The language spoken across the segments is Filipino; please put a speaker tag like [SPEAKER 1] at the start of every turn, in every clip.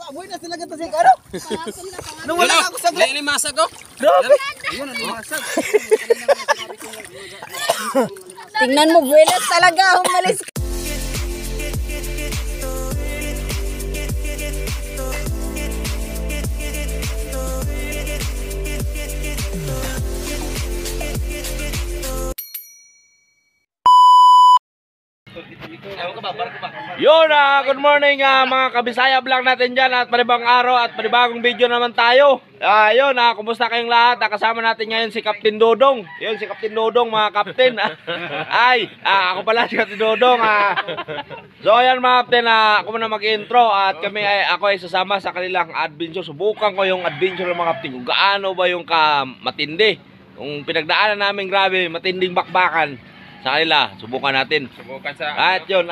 [SPEAKER 1] Buhay na sila gata siya karo. Nung wala ako sa
[SPEAKER 2] Ini masag ko.
[SPEAKER 1] Ayun, ano masag.
[SPEAKER 3] Tingnan mo, buenas talaga. Humalis ka.
[SPEAKER 2] Yun, good morning mga kabisaya vlog natin dyan at panibang araw at panibagong video naman tayo. Yun, kumusta kayong lahat? Kasama natin ngayon si Captain Dodong. Yun, si Captain Dodong mga Captain. Ako pala si Captain Dodong. So ayan mga Captain, ako muna mag-intro at ako ay sasama sa kanilang adventure. Subukan ko yung adventure ng mga Captain kung gaano ba yung matindi. Kung pinagdaanan namin grabe, matinding bakbakan sa kanila, subukan natin.
[SPEAKER 1] Subukan sa
[SPEAKER 2] At yun,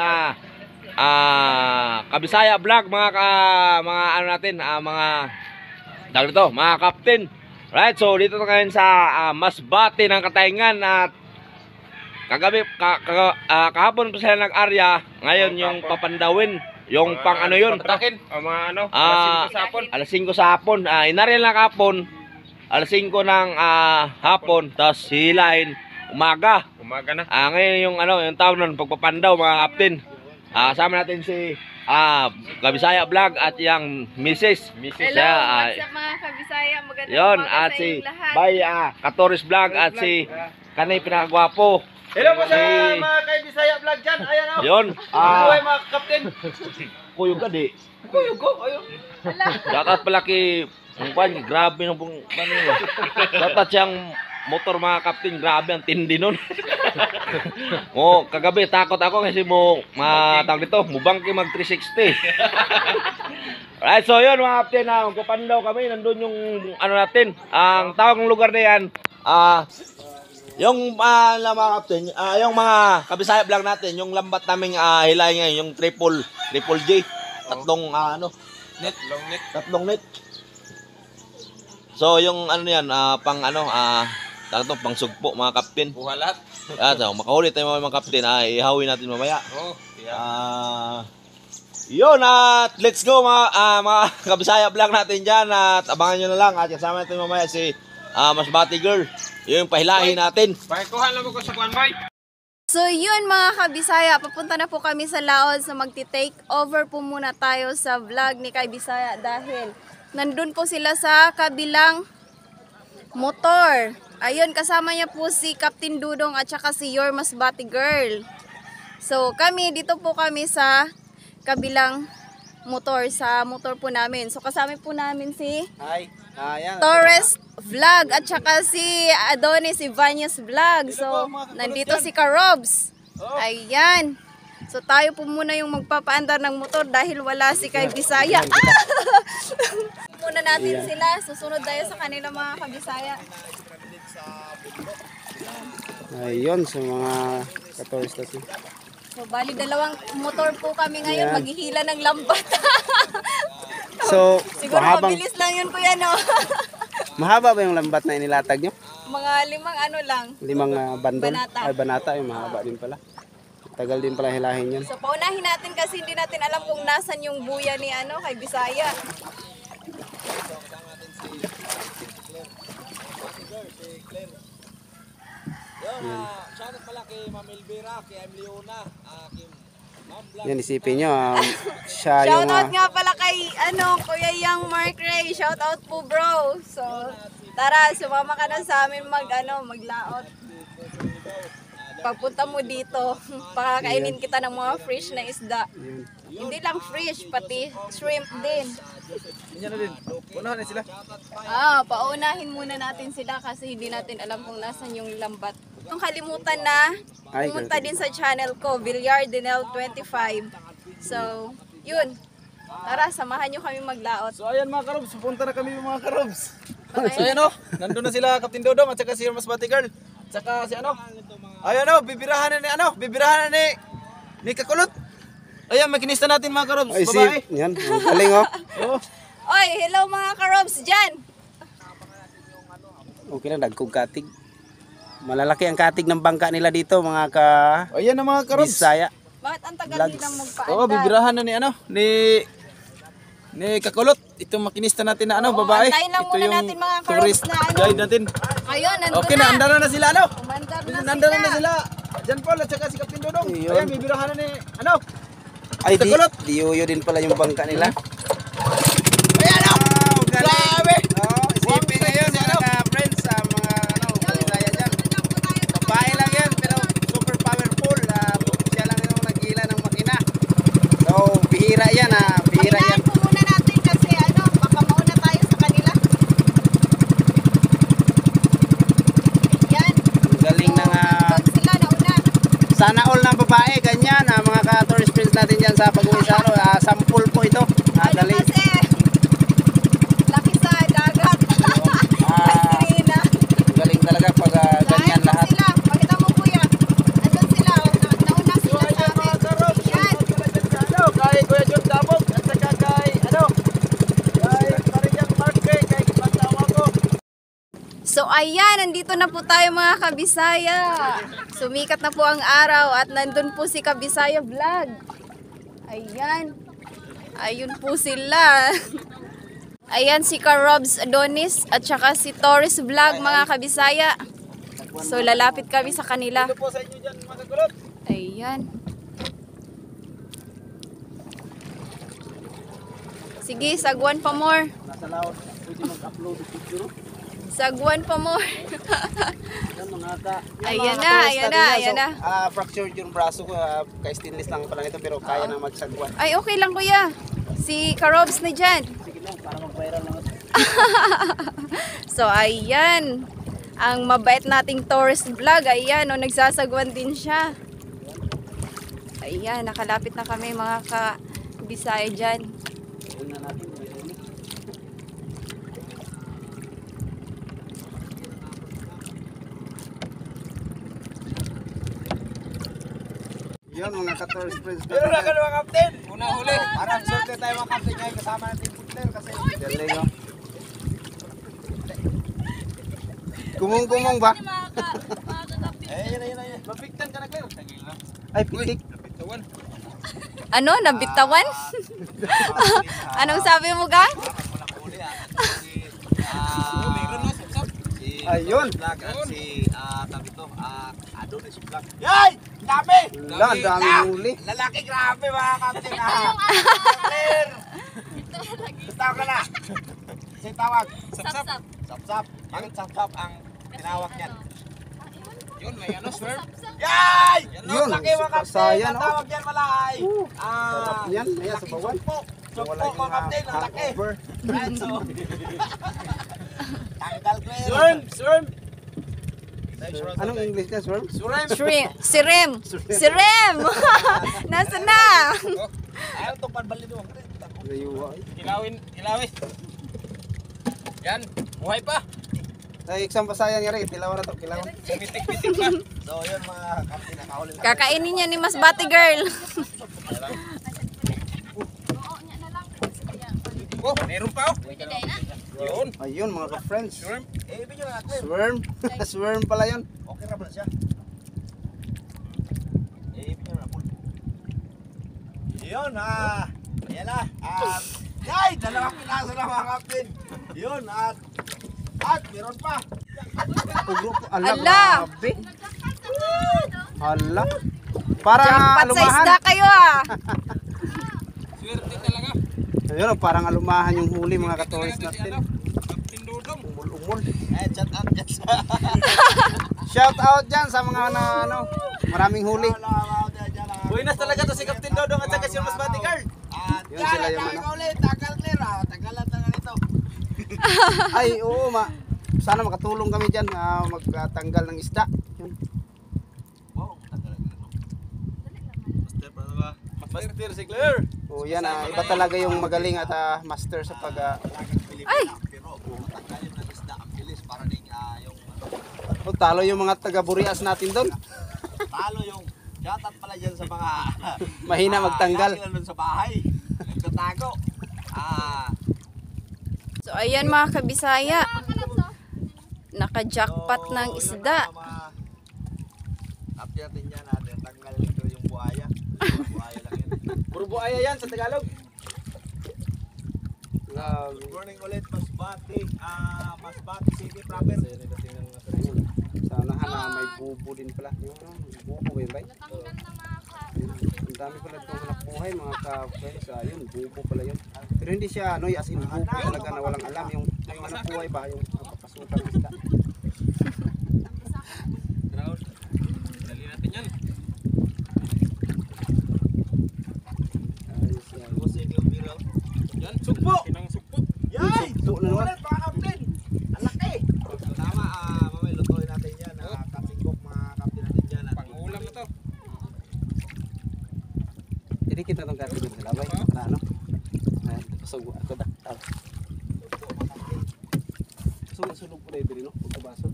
[SPEAKER 2] Kabisaya vlog mga ano natin, mga tawag nito, mga Captain. Right, so dito na ngayon sa Masbate ng Katayngan at kagabi kahapon pa sila nag-arya, ngayon yung papandawin, yung pang ano yun,
[SPEAKER 1] patakin. Mga ano,
[SPEAKER 2] alas 5 sa hapon. Inarya lang hapon, alas 5 ng hapon, tapos hilahin umaga
[SPEAKER 1] Umaga na.
[SPEAKER 2] Ngayon yung yung tawag nun, pagpapandaw mga Captain. Kasama natin si Kabisaya vlog at yung Mrs.
[SPEAKER 3] Hello, what's up mga kabisaya? Magandang
[SPEAKER 2] Yun,
[SPEAKER 3] umaga
[SPEAKER 2] at
[SPEAKER 3] sa
[SPEAKER 2] si
[SPEAKER 3] inyong lahat.
[SPEAKER 2] Bay Katoris vlog at si Kanay Pinakagwapo.
[SPEAKER 1] Hello po sa mga kabisaya vlog dyan. Ayan o.
[SPEAKER 2] Yun,
[SPEAKER 1] Buhay mga Captain.
[SPEAKER 2] kuyog ka di.
[SPEAKER 1] Kuyog ko. Ayun.
[SPEAKER 2] Dapat palaki, grabe nung pong, dapat siyang motor mga Captain, grabe ang tindi nun. Kagabi takot ako kasi matawag dito, mubangki mag 360. Alright, so yun mga Captain, magpapandaw kami, nandun yung ano natin, ang tawag ng lugar na yan, yung mga Captain, yung mga Kabisaya vlog natin, yung lambat naming hilahin ngayon, yung triple J, tatlong
[SPEAKER 1] Net.
[SPEAKER 2] tatlong net. So yung ano yan, tawag pang sugpo mga Captain.
[SPEAKER 1] Buha lahat.
[SPEAKER 2] So makahuli tayo mga Captain, ihawin natin mamaya.
[SPEAKER 1] Yeah.
[SPEAKER 2] Yun, at let's go mga Kabisaya vlog natin dyan at abangan nyo na lang at kasama natin mamaya si Masbate Girl. Yun yung pahilahin natin.
[SPEAKER 1] Pakikuhan lang ko sa kuhan, Bay.
[SPEAKER 3] So yun mga kabisaya, papunta na po kami sa Laos. So magti-take over po muna tayo sa vlog ni Kabisaya dahil nandun po sila sa kabilang motor. Ayun, kasama niya po si Captain Dudong at saka si Your Masbate Girl. So kami, dito po kami sa kabilang motor, sa motor po namin. So kasama po namin si Torres Vlog at saka si Adonis Ibanez Vlog. So nandito si Karobs. Ayan. So tayo po muna yung magpapaandar ng motor dahil wala si Kabisaya. Muna natin sila. Susunod tayo sa kanila mga Kabisaya.
[SPEAKER 4] Ayun, sa mga katolis natin.
[SPEAKER 3] So bali dalawang motor po kami ngayon.
[SPEAKER 4] Ayan.
[SPEAKER 3] Maghihila ng lambat.
[SPEAKER 4] So,
[SPEAKER 3] Siguro mabilis lang yun kuya no.
[SPEAKER 4] mahaba ba yung lambat na inilatag nyo?
[SPEAKER 3] Mga 5 ano lang.
[SPEAKER 4] 5 bandol?
[SPEAKER 3] Banata.
[SPEAKER 4] Ay, banata, yung mahaba din pala. Tagal din pala hilahin yun.
[SPEAKER 3] So paunahin natin kasi hindi natin alam kung nasan yung buya ni kay Bisaya.
[SPEAKER 2] Shoutout pala kay Ma'am Elvira, kay Emiliona, kay Ma'am Blanc.
[SPEAKER 4] Yan, isipin nyo, siya yung...
[SPEAKER 3] Shoutout nga pala kay Kuya Yang Mark Ray. Shoutout po bro. So tara, sumama ka na sa amin maglaot. Pagpunta mo dito, pakakainin kita ng mga fresh na isda. Hindi lang fresh, pati shrimp din.
[SPEAKER 1] Yan na din. Unahan na sila.
[SPEAKER 3] Paunahin muna natin sila kasi hindi natin alam kung nasan yung lambat. Kung kalimutan na, pumunta din sa channel ko, Villardinel 25. So, yun. Tara, samahan nyo kami maglaot.
[SPEAKER 1] So ayan mga Karobs, pupunta na kami mga Karobs. So ayan o, nandun na sila Captain Dodong at saka si Masbate Girl. At saka si ayan o, bibirahan na ni Kakulot. Ayan, makinista natin mga Karobs,
[SPEAKER 4] Ay,
[SPEAKER 1] babae.
[SPEAKER 4] yan, ang galing
[SPEAKER 1] Oh.
[SPEAKER 3] Oy, hello mga karobs dyan!
[SPEAKER 4] Okay lang, dagkog katig. Malalaki ang katig ng bangka nila dito, mga
[SPEAKER 1] Ayan na mga Karobs.
[SPEAKER 4] Bisaya.
[SPEAKER 3] Bakit ang tagal
[SPEAKER 4] Vlogs.
[SPEAKER 3] nilang magpaandar?
[SPEAKER 1] Oo, bibirahan na ni ni Kakulot. Itong makinista natin na ano,
[SPEAKER 3] Oo,
[SPEAKER 1] babae.
[SPEAKER 3] antayin lang
[SPEAKER 1] Ito
[SPEAKER 3] muna
[SPEAKER 1] yung
[SPEAKER 3] natin, mga karops,
[SPEAKER 1] tourist
[SPEAKER 3] na ano.
[SPEAKER 1] guide natin.
[SPEAKER 3] Ayun, nandun
[SPEAKER 1] Okay na, andara na sila ano?
[SPEAKER 3] Umandar na
[SPEAKER 1] Nandara na
[SPEAKER 3] sila.
[SPEAKER 1] sila. Jan Paul at saka si Captain Dodong.
[SPEAKER 4] Ayun.
[SPEAKER 1] Ayan, bibirahan na ni ano?
[SPEAKER 4] Ay, di,
[SPEAKER 1] Kakulot.
[SPEAKER 4] diuyo din pala yung bangka nila.
[SPEAKER 1] Ayan oh! Grabe!
[SPEAKER 4] Oh, isipin ngayon
[SPEAKER 1] Si ano?
[SPEAKER 4] mga friends sa mga ano, Bisaya dyan. Babae lang yan, pero super powerful. Siya lang yung nagila ng makina. So, bihira yan bihira yan.
[SPEAKER 3] Pahinaan po muna natin kasi ano, baka mauna tayo sa kanila. Yan.
[SPEAKER 4] Ang galing ng
[SPEAKER 3] Doon sila nauna.
[SPEAKER 4] sana all ng babae, ganyan. Mga ka-tourist friends natin dyan sa Pag-uwi sa ano, sample po ito.
[SPEAKER 3] Ano
[SPEAKER 4] Galing.
[SPEAKER 3] kasi? Laki sa dagat.
[SPEAKER 4] Ah,
[SPEAKER 3] Sirena.
[SPEAKER 4] galing talaga pag ganyan
[SPEAKER 3] Ayan po
[SPEAKER 4] lahat.
[SPEAKER 3] sila. Pakita mo kuya. Andun sila. Nauna sila sa amin. Yan.
[SPEAKER 1] Ano, kay Kuya John Dabog at saka kay ano? Kay Marijang Marque, kay Pagtawa ko.
[SPEAKER 3] So ayan, nandito na po tayo mga Kabisaya. Sumikat na po ang araw at nandun po si Kabisaya Vlog. Ayan. Ayun po sila. Ayan si Karobs Adonis at saka si Torres Vlog mga Kabisaya. So lalapit kami sa kanila.
[SPEAKER 1] Ito po sa inyo dyan mga Kakulot.
[SPEAKER 3] Ayan. Sige, sagwan pa more.
[SPEAKER 4] Nasa laot, pwede mag-upload ng picture.
[SPEAKER 3] Sagwan pa more.
[SPEAKER 4] Yan mga ka.
[SPEAKER 3] Ayan na, ayan na, ayan na.
[SPEAKER 4] Fractured yung braso ko, kay stainless lang pala nito pero kaya na magsagwan.
[SPEAKER 3] Ay, okay lang kuya. Si Karobs na dyan.
[SPEAKER 4] Sige lang, para mag-viral lang.
[SPEAKER 3] So, ayan. Ang mabait nating tourist vlog. Ayan, o, nagsasagwan din siya. Ayan, nakalapit na kami mga ka-Bisaya dyan.
[SPEAKER 4] Ayun na natin. Yun mga ka-tourist friends.
[SPEAKER 1] Pero na ka mga Captain. Una huli. Parang sorte tayo mga Captain ngayon kasama natin yung Putler kasi.
[SPEAKER 4] Galing oh. Gumong-gumong ba?
[SPEAKER 1] Yun na. Mapiktan ka na, Claire.
[SPEAKER 4] Ay, pitik.
[SPEAKER 1] Napitawan.
[SPEAKER 3] Ano? Nabitawan? Anong sabi mo, gang?
[SPEAKER 1] Meron na, sap-sap.
[SPEAKER 4] Ayun.
[SPEAKER 1] Vlog at si tabi to, Adonis Vlog. Yay! Dami!
[SPEAKER 4] Wala, ang dami huli.
[SPEAKER 1] Lalaki, grabe mga Captain. Claire! Tawag ka na. Si tawag. Sap-sap. Sap-sap. Bakit sap-sap ang tinawag niyan? Yun, may ano, sir? Yay!
[SPEAKER 4] Yun,
[SPEAKER 1] laki mga Captain.
[SPEAKER 4] sayan,
[SPEAKER 1] Ang tawag yan malay.
[SPEAKER 4] Sarap yan. Ayan, sa bawan.
[SPEAKER 1] Sumpo
[SPEAKER 4] Wala yung
[SPEAKER 1] mga Captain, ang laki.
[SPEAKER 4] hangover.
[SPEAKER 1] Right, so. Tanggal, Claire. Swim!
[SPEAKER 4] Anong English ka, sir?
[SPEAKER 1] Swim!
[SPEAKER 3] Shrimp. Sirim. Sirim. Nasaan na?
[SPEAKER 1] Ayaw itong panbali doon.
[SPEAKER 4] Rayuwa.
[SPEAKER 1] Ilawin. Yan, buhay pa.
[SPEAKER 4] Ay, eksam pa sayang nga rin. Kilawan na to, kilawan.
[SPEAKER 1] Pitik-pitik pa. So, yun mga Captain, nakahuli na.
[SPEAKER 3] Kakainin niya ni Mas Bati Girl.
[SPEAKER 1] Oh, meron pa oh. Yun.
[SPEAKER 4] Ayun, mga ka-friends.
[SPEAKER 1] Swim. Ibig nyo na, Claire.
[SPEAKER 4] Swerm. Swerm pala yun.
[SPEAKER 1] Okay na pala siya. Ibig nyo na, Paul. Yun, ayan na. Yay! Dalawang pinaso na mga Captain. Yun, at meron pa.
[SPEAKER 4] Ala,
[SPEAKER 3] Ala.
[SPEAKER 4] grabe. Ala. Parang
[SPEAKER 3] Jackpot sa
[SPEAKER 4] alumahan.
[SPEAKER 3] isda kayo ah.
[SPEAKER 1] Swerte talaga.
[SPEAKER 4] Ayun, parang alumahan yung huli mga ka-tourist natin.
[SPEAKER 1] Captain Dodong.
[SPEAKER 4] Umul-umul.
[SPEAKER 1] Shout out dyan sa...
[SPEAKER 4] Shout out dyan sa mga maraming huli.
[SPEAKER 1] Buenas talaga to si Captain Dodong at saka si Mas Bati Girl.
[SPEAKER 4] Yun sila yung ano.
[SPEAKER 1] ulit, tagal Claire. Tagalan na nito.
[SPEAKER 4] Ay, oo, sana makatulong kami dyan magtanggal ng isda. Yun.
[SPEAKER 1] Wow, tagalan na no. Master pa ba? Master si Claire.
[SPEAKER 4] O yan, iba talaga yung magaling at master sa pag...
[SPEAKER 3] Ay.
[SPEAKER 1] Pero matanggalin ng isda ang bilis para ding yung
[SPEAKER 4] talo yung mga taga-Burias natin doon.
[SPEAKER 1] talo yung shoutout pala dyan sa mga
[SPEAKER 4] Mahina magtanggal.
[SPEAKER 1] sila doon sa bahay. Nagtatago.
[SPEAKER 3] So ayan mga Kabisaya. Naka-jackpot ng isda.
[SPEAKER 1] Happy natin yan natin. Tanggal nito yung buhaya. Buhaya lang yan. Puro buhaya yan sa Tagalog.
[SPEAKER 4] Grabe.
[SPEAKER 1] Morning ulit, Masbate. Masbate City proper.
[SPEAKER 4] Sana may bubo din pala. Yung bubo ba yun, bay? Ang dami pala itong hanap buhay mga ka-friends. Yun, bubo pala yun. Pero hindi siya ano, as in bubo talaga na walang alam. Yung hanap buhay ba, yung napapasukan ng isda.
[SPEAKER 2] Dali natin yan.
[SPEAKER 4] Ayos yan.
[SPEAKER 2] Yan, sugpo. Kinang sugpo.
[SPEAKER 1] Yay!
[SPEAKER 4] Sugpo na naman.
[SPEAKER 1] Ulit mga kapten. Ang laki. Tama, mamay lutuin natin yan. Katsingkop mga kapten natin dyan.
[SPEAKER 2] Pangulam na to.
[SPEAKER 4] Idikit na itong katigil nila, bay. Na ano? Pasog ako da. Sunog po na yung no? Pagkabaso.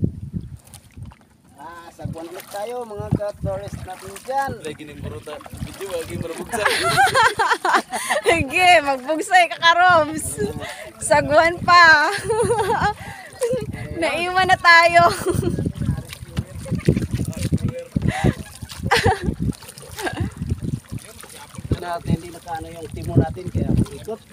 [SPEAKER 4] Sagwan ulit tayo mga ka-tourist natin dyan.
[SPEAKER 1] Lagi ng buruta. Video, lagi marabugsa.
[SPEAKER 3] Sige, magbugsay ka Robs. Sagwan pa. Naiwan na tayo.
[SPEAKER 4] Natin hindi nakaano yung timo natin kaya ikot.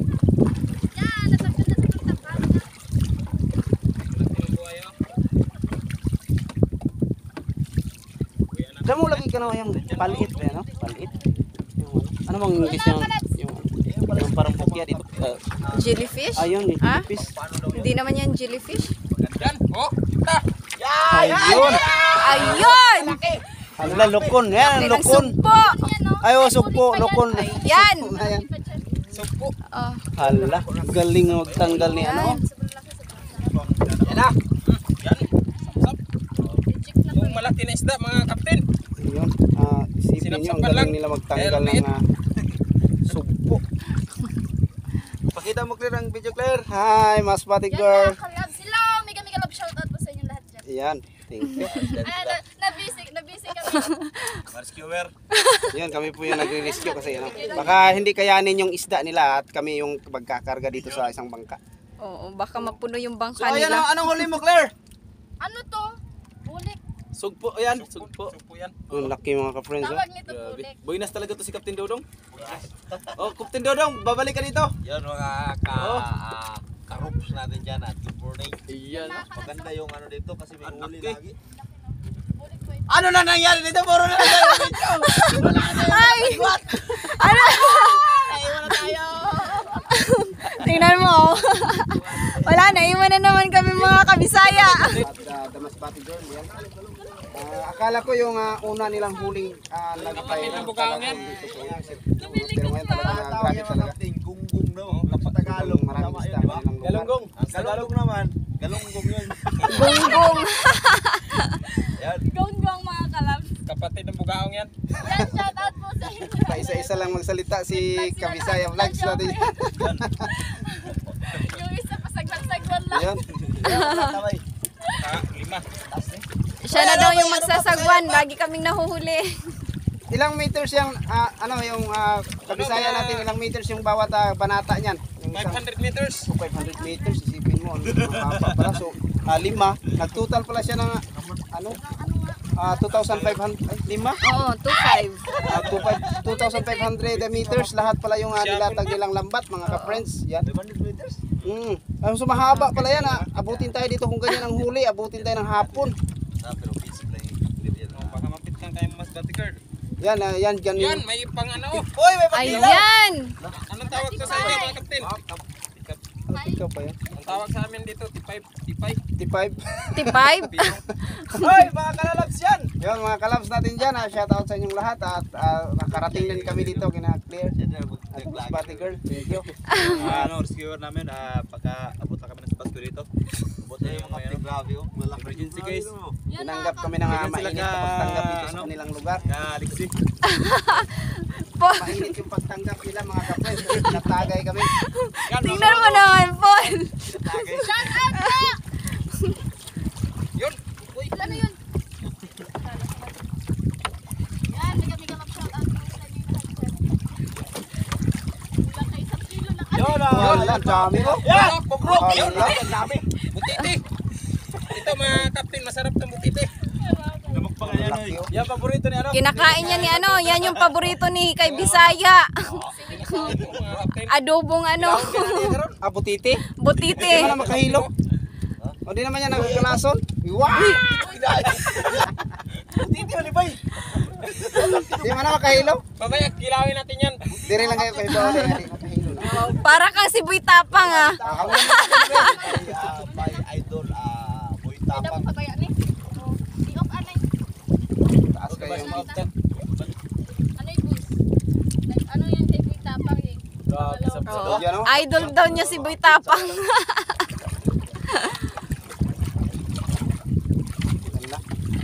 [SPEAKER 4] Damo lagi ka na yung palit ba no? Palit. Yung ano bang English yung parang bukya dito.
[SPEAKER 3] Jellyfish?
[SPEAKER 4] Ayun,
[SPEAKER 3] Ah?
[SPEAKER 4] fish.
[SPEAKER 3] Hindi naman yan jellyfish.
[SPEAKER 2] Yan, oh, kita.
[SPEAKER 4] Ayun.
[SPEAKER 3] Ayun!
[SPEAKER 4] Hala lukon, yan lukon.
[SPEAKER 3] Sugpo!
[SPEAKER 4] Ayo sugpo, lukon.
[SPEAKER 3] Ayan!
[SPEAKER 4] Ayan.
[SPEAKER 2] Sugpo.
[SPEAKER 3] Oh.
[SPEAKER 4] Hala, galing magtanggal ni ano.
[SPEAKER 2] Yan na. Yan. Sap. Yung malaki na isda mga kapten.
[SPEAKER 4] Ayun, isipin nyo, ang
[SPEAKER 2] Sinapsapan lang.
[SPEAKER 4] galing nila magtanggal ng sugpo.
[SPEAKER 1] Pakita mo clear ang video clear.
[SPEAKER 4] Hi, Masbate girl.
[SPEAKER 5] Sila, mega love shoutout po sa inyo lahat dyan.
[SPEAKER 4] Ayan, thank you.
[SPEAKER 5] Nabisi kami.
[SPEAKER 1] Rescuer.
[SPEAKER 4] Yan, kami po yung nagre-rescue kasi ano, baka hindi kayanin yung isda nila at kami yung magkakarga dito sa isang bangka.
[SPEAKER 3] Oo, baka mapuno yung
[SPEAKER 1] So
[SPEAKER 3] bangka
[SPEAKER 1] ayan,
[SPEAKER 3] nila.
[SPEAKER 1] anong huli mo Claire?
[SPEAKER 5] Ano to? Bulik.
[SPEAKER 1] Sugpo, ayan. Sugpo.
[SPEAKER 2] Sugpo yan.
[SPEAKER 4] Ang laki mga ka-friends.
[SPEAKER 5] Tawag nito bulik.
[SPEAKER 1] Buinas talaga to si Captain Dodong. Oh, Captain Dodong, babalik ka dito.
[SPEAKER 6] Yan mga ka-ropes natin dyan at good morning.
[SPEAKER 1] Iyan.
[SPEAKER 6] Maganda yung ano dito kasi may huli lagi.
[SPEAKER 5] Bulik ko ito.
[SPEAKER 1] Ano na nangyari dito? Puro na nangyari dito.
[SPEAKER 3] Ay! Ano?
[SPEAKER 5] Naiwan na tayo.
[SPEAKER 3] Tingnan mo. Wala, naiwan na naman kami mga kabisaya.
[SPEAKER 4] At the Masbate girl, yan. Akala ko yung una nilang huling
[SPEAKER 2] Kapatid ng bukaong yan.
[SPEAKER 4] Pero ngayon talaga grabe talaga.
[SPEAKER 6] Gunggong no, kapag
[SPEAKER 4] Tagalog, maraming isda. maraming lugar.
[SPEAKER 1] Galunggong.
[SPEAKER 6] Ang Tagalog naman, galunggong yun.
[SPEAKER 3] Gonggong.
[SPEAKER 6] Yan.
[SPEAKER 5] Gonggong mga kalabs.
[SPEAKER 2] Kapatid ng bukaong yan.
[SPEAKER 5] Yan, shoutout po sa inyo.
[SPEAKER 4] Isa-isa lang magsalita si Kabisaya Vlogs natin.
[SPEAKER 5] Yung isa pa sagwan lang.
[SPEAKER 4] Ayan.
[SPEAKER 6] Taway.
[SPEAKER 2] 5.
[SPEAKER 3] Siya na daw yung magsasagwan. Lagi kaming nahuhuli.
[SPEAKER 4] Ilang meters yung yung Kabisaya natin, ilang meters yung bawat banata niyan? Yung isang
[SPEAKER 2] 500 meters.
[SPEAKER 4] 500 meters, isipin mo, mahaba pala. So, 5, nag-total pala siya ng 2,500, ay, 5?
[SPEAKER 3] Oo, 2.5.
[SPEAKER 4] 2,500 meters, lahat pala yung nilatag nilang lambat, mga ka-friends. Yan.
[SPEAKER 6] 500 meters?
[SPEAKER 4] So, mahaba pala yan. Abutin tayo dito kung ganyan ang huli, abutin tayo ng hapon.
[SPEAKER 6] Pero basic lang yung yan.
[SPEAKER 2] Baka mapit lang tayo mas batikard.
[SPEAKER 4] Yan, yan,
[SPEAKER 2] Yan,
[SPEAKER 4] ganyan.
[SPEAKER 2] may pang ano.
[SPEAKER 1] Uy, may pagkilaw.
[SPEAKER 3] Ayan!
[SPEAKER 2] Anong tawag to sa inyo mga kapten?
[SPEAKER 4] Ikaw pa yan.
[SPEAKER 2] Ang tawag sa amin dito, tipay.
[SPEAKER 4] 55.
[SPEAKER 3] T5?
[SPEAKER 1] Uy, mga kalalabs yan.
[SPEAKER 4] Yun, mga kalabs natin dyan. Shoutout sa inyong lahat. At nakarating din kami dito, kina-clear. At Masbate girl, thank you.
[SPEAKER 6] Rescuer namin, pagka abot na kami ng Pasko dito. Abot na yung mga grabe oh. Emergency guys.
[SPEAKER 4] Tinanggap kami ng mainit na pagtanggap dito sa kanilang lugar.
[SPEAKER 6] Alexi.
[SPEAKER 4] Mainit yung pagtanggap nila mga ka-friends. Natagay kami.
[SPEAKER 3] Tingnan mo naman, Paul.
[SPEAKER 5] Shoutout po!
[SPEAKER 2] Yun.
[SPEAKER 5] Ano yun? Yan, mega love shoutout po sa inyo lahat dyan. Kulang kayo 1 kilo na
[SPEAKER 1] Yun,
[SPEAKER 4] Wala, dami ko.
[SPEAKER 1] Yan, pugro.
[SPEAKER 4] Wala.
[SPEAKER 1] Dami.
[SPEAKER 2] Butiti. Ito mga kapten, masarap ng butiti.
[SPEAKER 6] Lamok pa nga yan
[SPEAKER 4] Laki, oh.
[SPEAKER 1] Yan, paborito ni ano?
[SPEAKER 3] Kinakain niya ni ano, yan yung paborito ni kay Bisaya. adobong ano,
[SPEAKER 4] Abutiti.
[SPEAKER 3] butite.
[SPEAKER 4] Di man na makahilo. O di naman yan nakakalason. Wow!
[SPEAKER 1] Titi man bay.
[SPEAKER 4] Di man na makahilo.
[SPEAKER 2] Mamaya, kilawin natin yan.
[SPEAKER 4] Dire lang kayo kayo bawal yan. Makahilo na.
[SPEAKER 3] Para kang si Boy Tapang ah.
[SPEAKER 6] By idol Boy
[SPEAKER 5] Hindi
[SPEAKER 6] Tapang.
[SPEAKER 5] mo pabaya ni. Diok anay.
[SPEAKER 4] Taas kayo yung
[SPEAKER 5] Ano yung bus? Like, ano yung tape yung tapang eh?
[SPEAKER 3] Oo.
[SPEAKER 4] Yan, oh.
[SPEAKER 3] Idol daw niya si Boy Tapang.
[SPEAKER 4] Wala.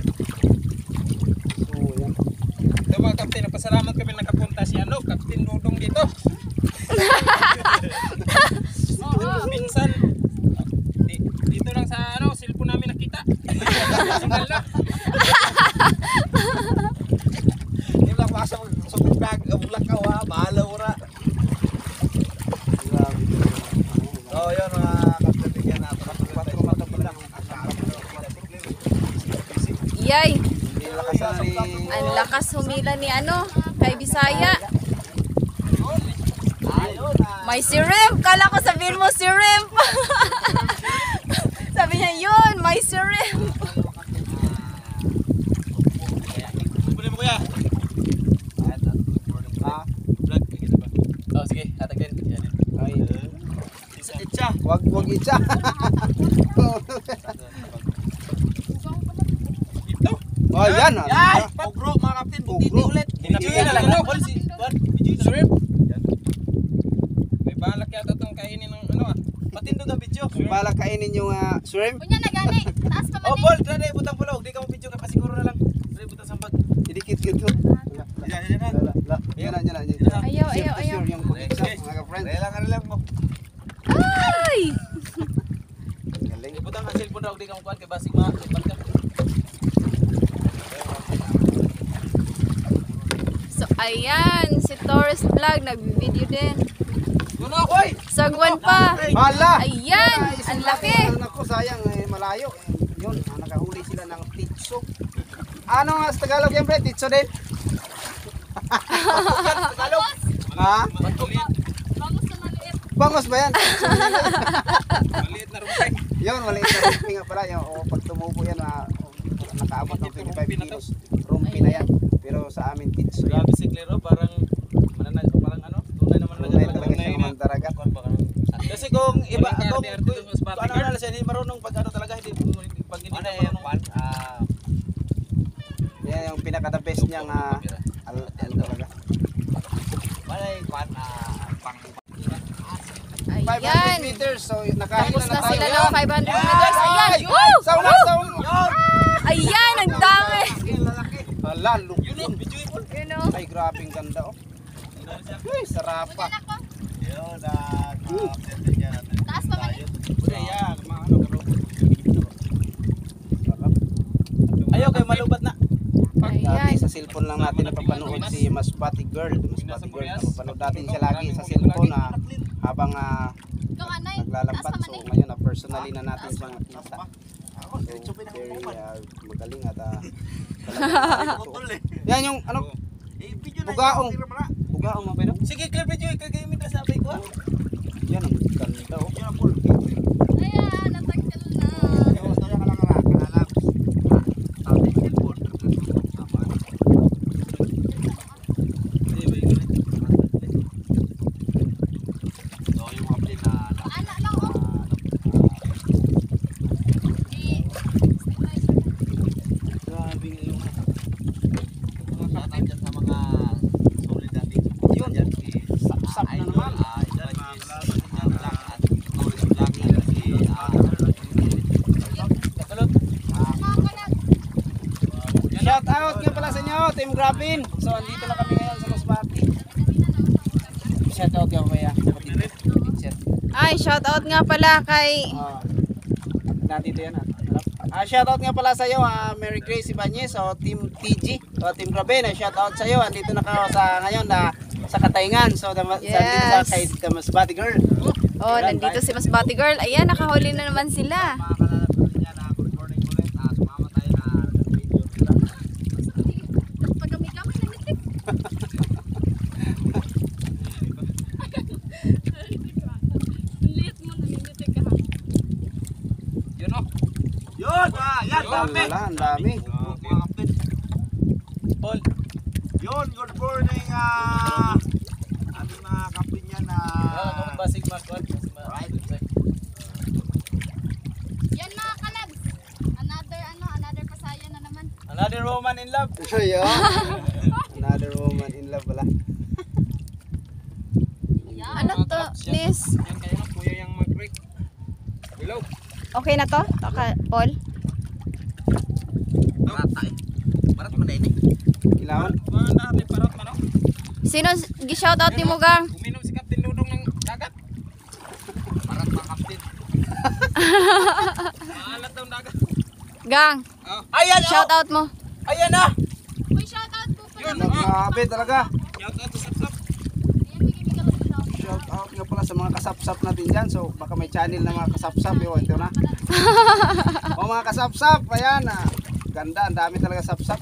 [SPEAKER 4] So, yan.
[SPEAKER 2] Ito mga kapten, napasalamat kami nakapunta si Kapten Dodong dito. Minsan, dito lang sa cellphone namin nakita. Singal na.
[SPEAKER 6] Hindi lang masa sumog bag bulak ka wa, bahala ora.
[SPEAKER 4] Grabe.
[SPEAKER 6] Oh, yun mga kapatid yan na patro mata pala.
[SPEAKER 3] Yay,
[SPEAKER 4] Hindi lakasan ni...
[SPEAKER 3] ang lakas humila ni kay Bisaya. May shrimp! Kala ko sabihin mo shrimp! Sabi niya yun, may shrimp!
[SPEAKER 6] Kunin mo kuya.
[SPEAKER 4] Ah,
[SPEAKER 6] Vlog gitu ba? Oh, sige, hatag din. Yan din.
[SPEAKER 4] ay.
[SPEAKER 6] Itcha.
[SPEAKER 4] Wag itcha.
[SPEAKER 2] Ito.
[SPEAKER 4] Oh, yan.
[SPEAKER 6] Ay, pogro mga kapten, butiti ulit.
[SPEAKER 2] Video
[SPEAKER 6] Video
[SPEAKER 2] na lang.
[SPEAKER 6] Video
[SPEAKER 2] Shrimp. May balak yata itong kainin ng
[SPEAKER 6] Patindo ka video.
[SPEAKER 4] Bala kainin yung shrimp.
[SPEAKER 5] Unya na gani. Taas pa man
[SPEAKER 6] Oh,
[SPEAKER 5] eh.
[SPEAKER 6] Paul, tara na butang pulog. Di ka mo video ka pa siguro na lang. Tara butang sampag.
[SPEAKER 4] Idikit gitu.
[SPEAKER 6] Yan, yan, yan.
[SPEAKER 4] Yan na.
[SPEAKER 3] Ayaw, ayaw, ayaw.
[SPEAKER 4] Yung pagkiksa, mga friend.
[SPEAKER 6] Relax mo.
[SPEAKER 3] Ay!
[SPEAKER 4] Galing.
[SPEAKER 6] Butang ang cellphone raw di ka mo kuan kay basig ma.
[SPEAKER 3] So ayan, si Taurus Vlog nag-video din.
[SPEAKER 6] Kuno, oy.
[SPEAKER 3] Sagwan pa.
[SPEAKER 4] Hala!
[SPEAKER 3] Ayan, ang laki.
[SPEAKER 4] Ako, sayang, malayo. Yun, nakahuli sila ng titso. Ano nga sa Tagalog yan, pre? Titso din?
[SPEAKER 6] Tagalog.
[SPEAKER 4] Ha?
[SPEAKER 5] Bangus na maliit.
[SPEAKER 4] Bangos ba yan?
[SPEAKER 2] maliit na rumpay.
[SPEAKER 4] Yun, maliit na rumpi nga pala. Yung, pag tumubo yan, nakaabot ng 25 kilos. Rumpi na yan. Pero sa amin, titso yan.
[SPEAKER 6] Grabe si Claire, parang parang ano, tunay naman
[SPEAKER 4] Tunay talaga siya mandaragat.
[SPEAKER 6] Kasi kung iba
[SPEAKER 2] Walang
[SPEAKER 6] kung
[SPEAKER 2] arte-arte dun sa Spotty
[SPEAKER 6] ano
[SPEAKER 2] Girl.
[SPEAKER 6] na siya, hindi marunong pag ano talaga, hindi pag hindi na marunong.
[SPEAKER 4] Yan yung pinaka-the best niyang ano talaga.
[SPEAKER 6] Malay kwan pang
[SPEAKER 4] 500
[SPEAKER 3] Ayan.
[SPEAKER 4] meters. So, nakahila
[SPEAKER 3] Tapos
[SPEAKER 4] na
[SPEAKER 3] na
[SPEAKER 4] tayo.
[SPEAKER 3] sila ng 500 meters. Ayan. Woo!
[SPEAKER 4] Sauna,
[SPEAKER 3] Woo!
[SPEAKER 4] sauna.
[SPEAKER 3] Ayan, ang dami.
[SPEAKER 4] Hala, lupon.
[SPEAKER 3] You know?
[SPEAKER 4] Ay, grabing ganda, oh. Uy, sarapa.
[SPEAKER 6] yun
[SPEAKER 5] Taas pa man eh.
[SPEAKER 6] Ayaw kay malubat na.
[SPEAKER 4] Dati
[SPEAKER 3] Ayan.
[SPEAKER 4] sa cellphone lang natin napapanood si Masbati Girl. Masbati Girl, napapanood natin siya lagi sa cellphone habang
[SPEAKER 5] Ikaw anay. Taas
[SPEAKER 4] naglalambat.
[SPEAKER 5] pa man
[SPEAKER 4] So
[SPEAKER 5] eh.
[SPEAKER 4] ngayon personally na natin siyang nakita. So very magaling at yan yung ano, bugaong. Bugaong mo ba yun?
[SPEAKER 6] Sige, Claire, video ikagay mi ka sa bay ko.
[SPEAKER 4] Yan ang ganda, oh.
[SPEAKER 5] Ayan, natanggal na. Ana lang oh. Di.
[SPEAKER 4] Grabe yung
[SPEAKER 6] Sa mga solid natin.
[SPEAKER 4] Yun. Sap na naman. Shout out nga pala sa inyo, Team Grabin. So andito na kami ngayon sa Masbati. Shout out nga kuya.
[SPEAKER 3] Ay, shout out nga pala kay
[SPEAKER 4] Nandito yan shout out nga pala sa iyo, Mary Grace Ibanez o Team TG o Team Grabin. Shout out sa iyo. Andito na ka sa ngayon sa Katayngan. So
[SPEAKER 3] Yes.
[SPEAKER 4] andito sa kay Masbati Girl.
[SPEAKER 3] Oh, nandito si Masbati Girl. Ayan, nakahuli na naman sila.
[SPEAKER 5] Pagkamigamay na mitik.
[SPEAKER 2] Yun! Yan, dami!
[SPEAKER 4] Wala, ang dami.
[SPEAKER 6] Mga kapten.
[SPEAKER 1] Paul.
[SPEAKER 2] Yun, good morning ating mga kapten yan
[SPEAKER 1] Basig Markon.
[SPEAKER 5] Yan mga kalabs. Another pasayan na naman.
[SPEAKER 1] Another woman in love.
[SPEAKER 4] Ayun. Another woman in love pala.
[SPEAKER 3] Ano to, Nis?
[SPEAKER 6] Yan kayo, kuya yung mag-break. Hello.
[SPEAKER 3] Okay na to? Paul?
[SPEAKER 6] Barata eh. Barat mo na ini.
[SPEAKER 4] Ilawan.
[SPEAKER 6] Mga natin parot man, no?
[SPEAKER 3] Sino gi-shoutout ni mo, gang?
[SPEAKER 6] Uminom si Captain Dudong ng dagat. Barat mga kapten. Maalat daw ang dagat.
[SPEAKER 3] Gang,
[SPEAKER 2] Ayan!
[SPEAKER 3] shoutout mo.
[SPEAKER 2] Ayan na!
[SPEAKER 5] Uy, shoutout po pala.
[SPEAKER 4] Grabe talaga.
[SPEAKER 6] Shout out to Sapsap.
[SPEAKER 5] Ayan, bigyan ka lang shout.
[SPEAKER 4] Shout out nga pala sa mga kasapsap natin dyan. So baka may channel na mga kasapsap. Yun, ito na. O mga kasapsap, ayan. Ganda, ang dami talaga sapsap.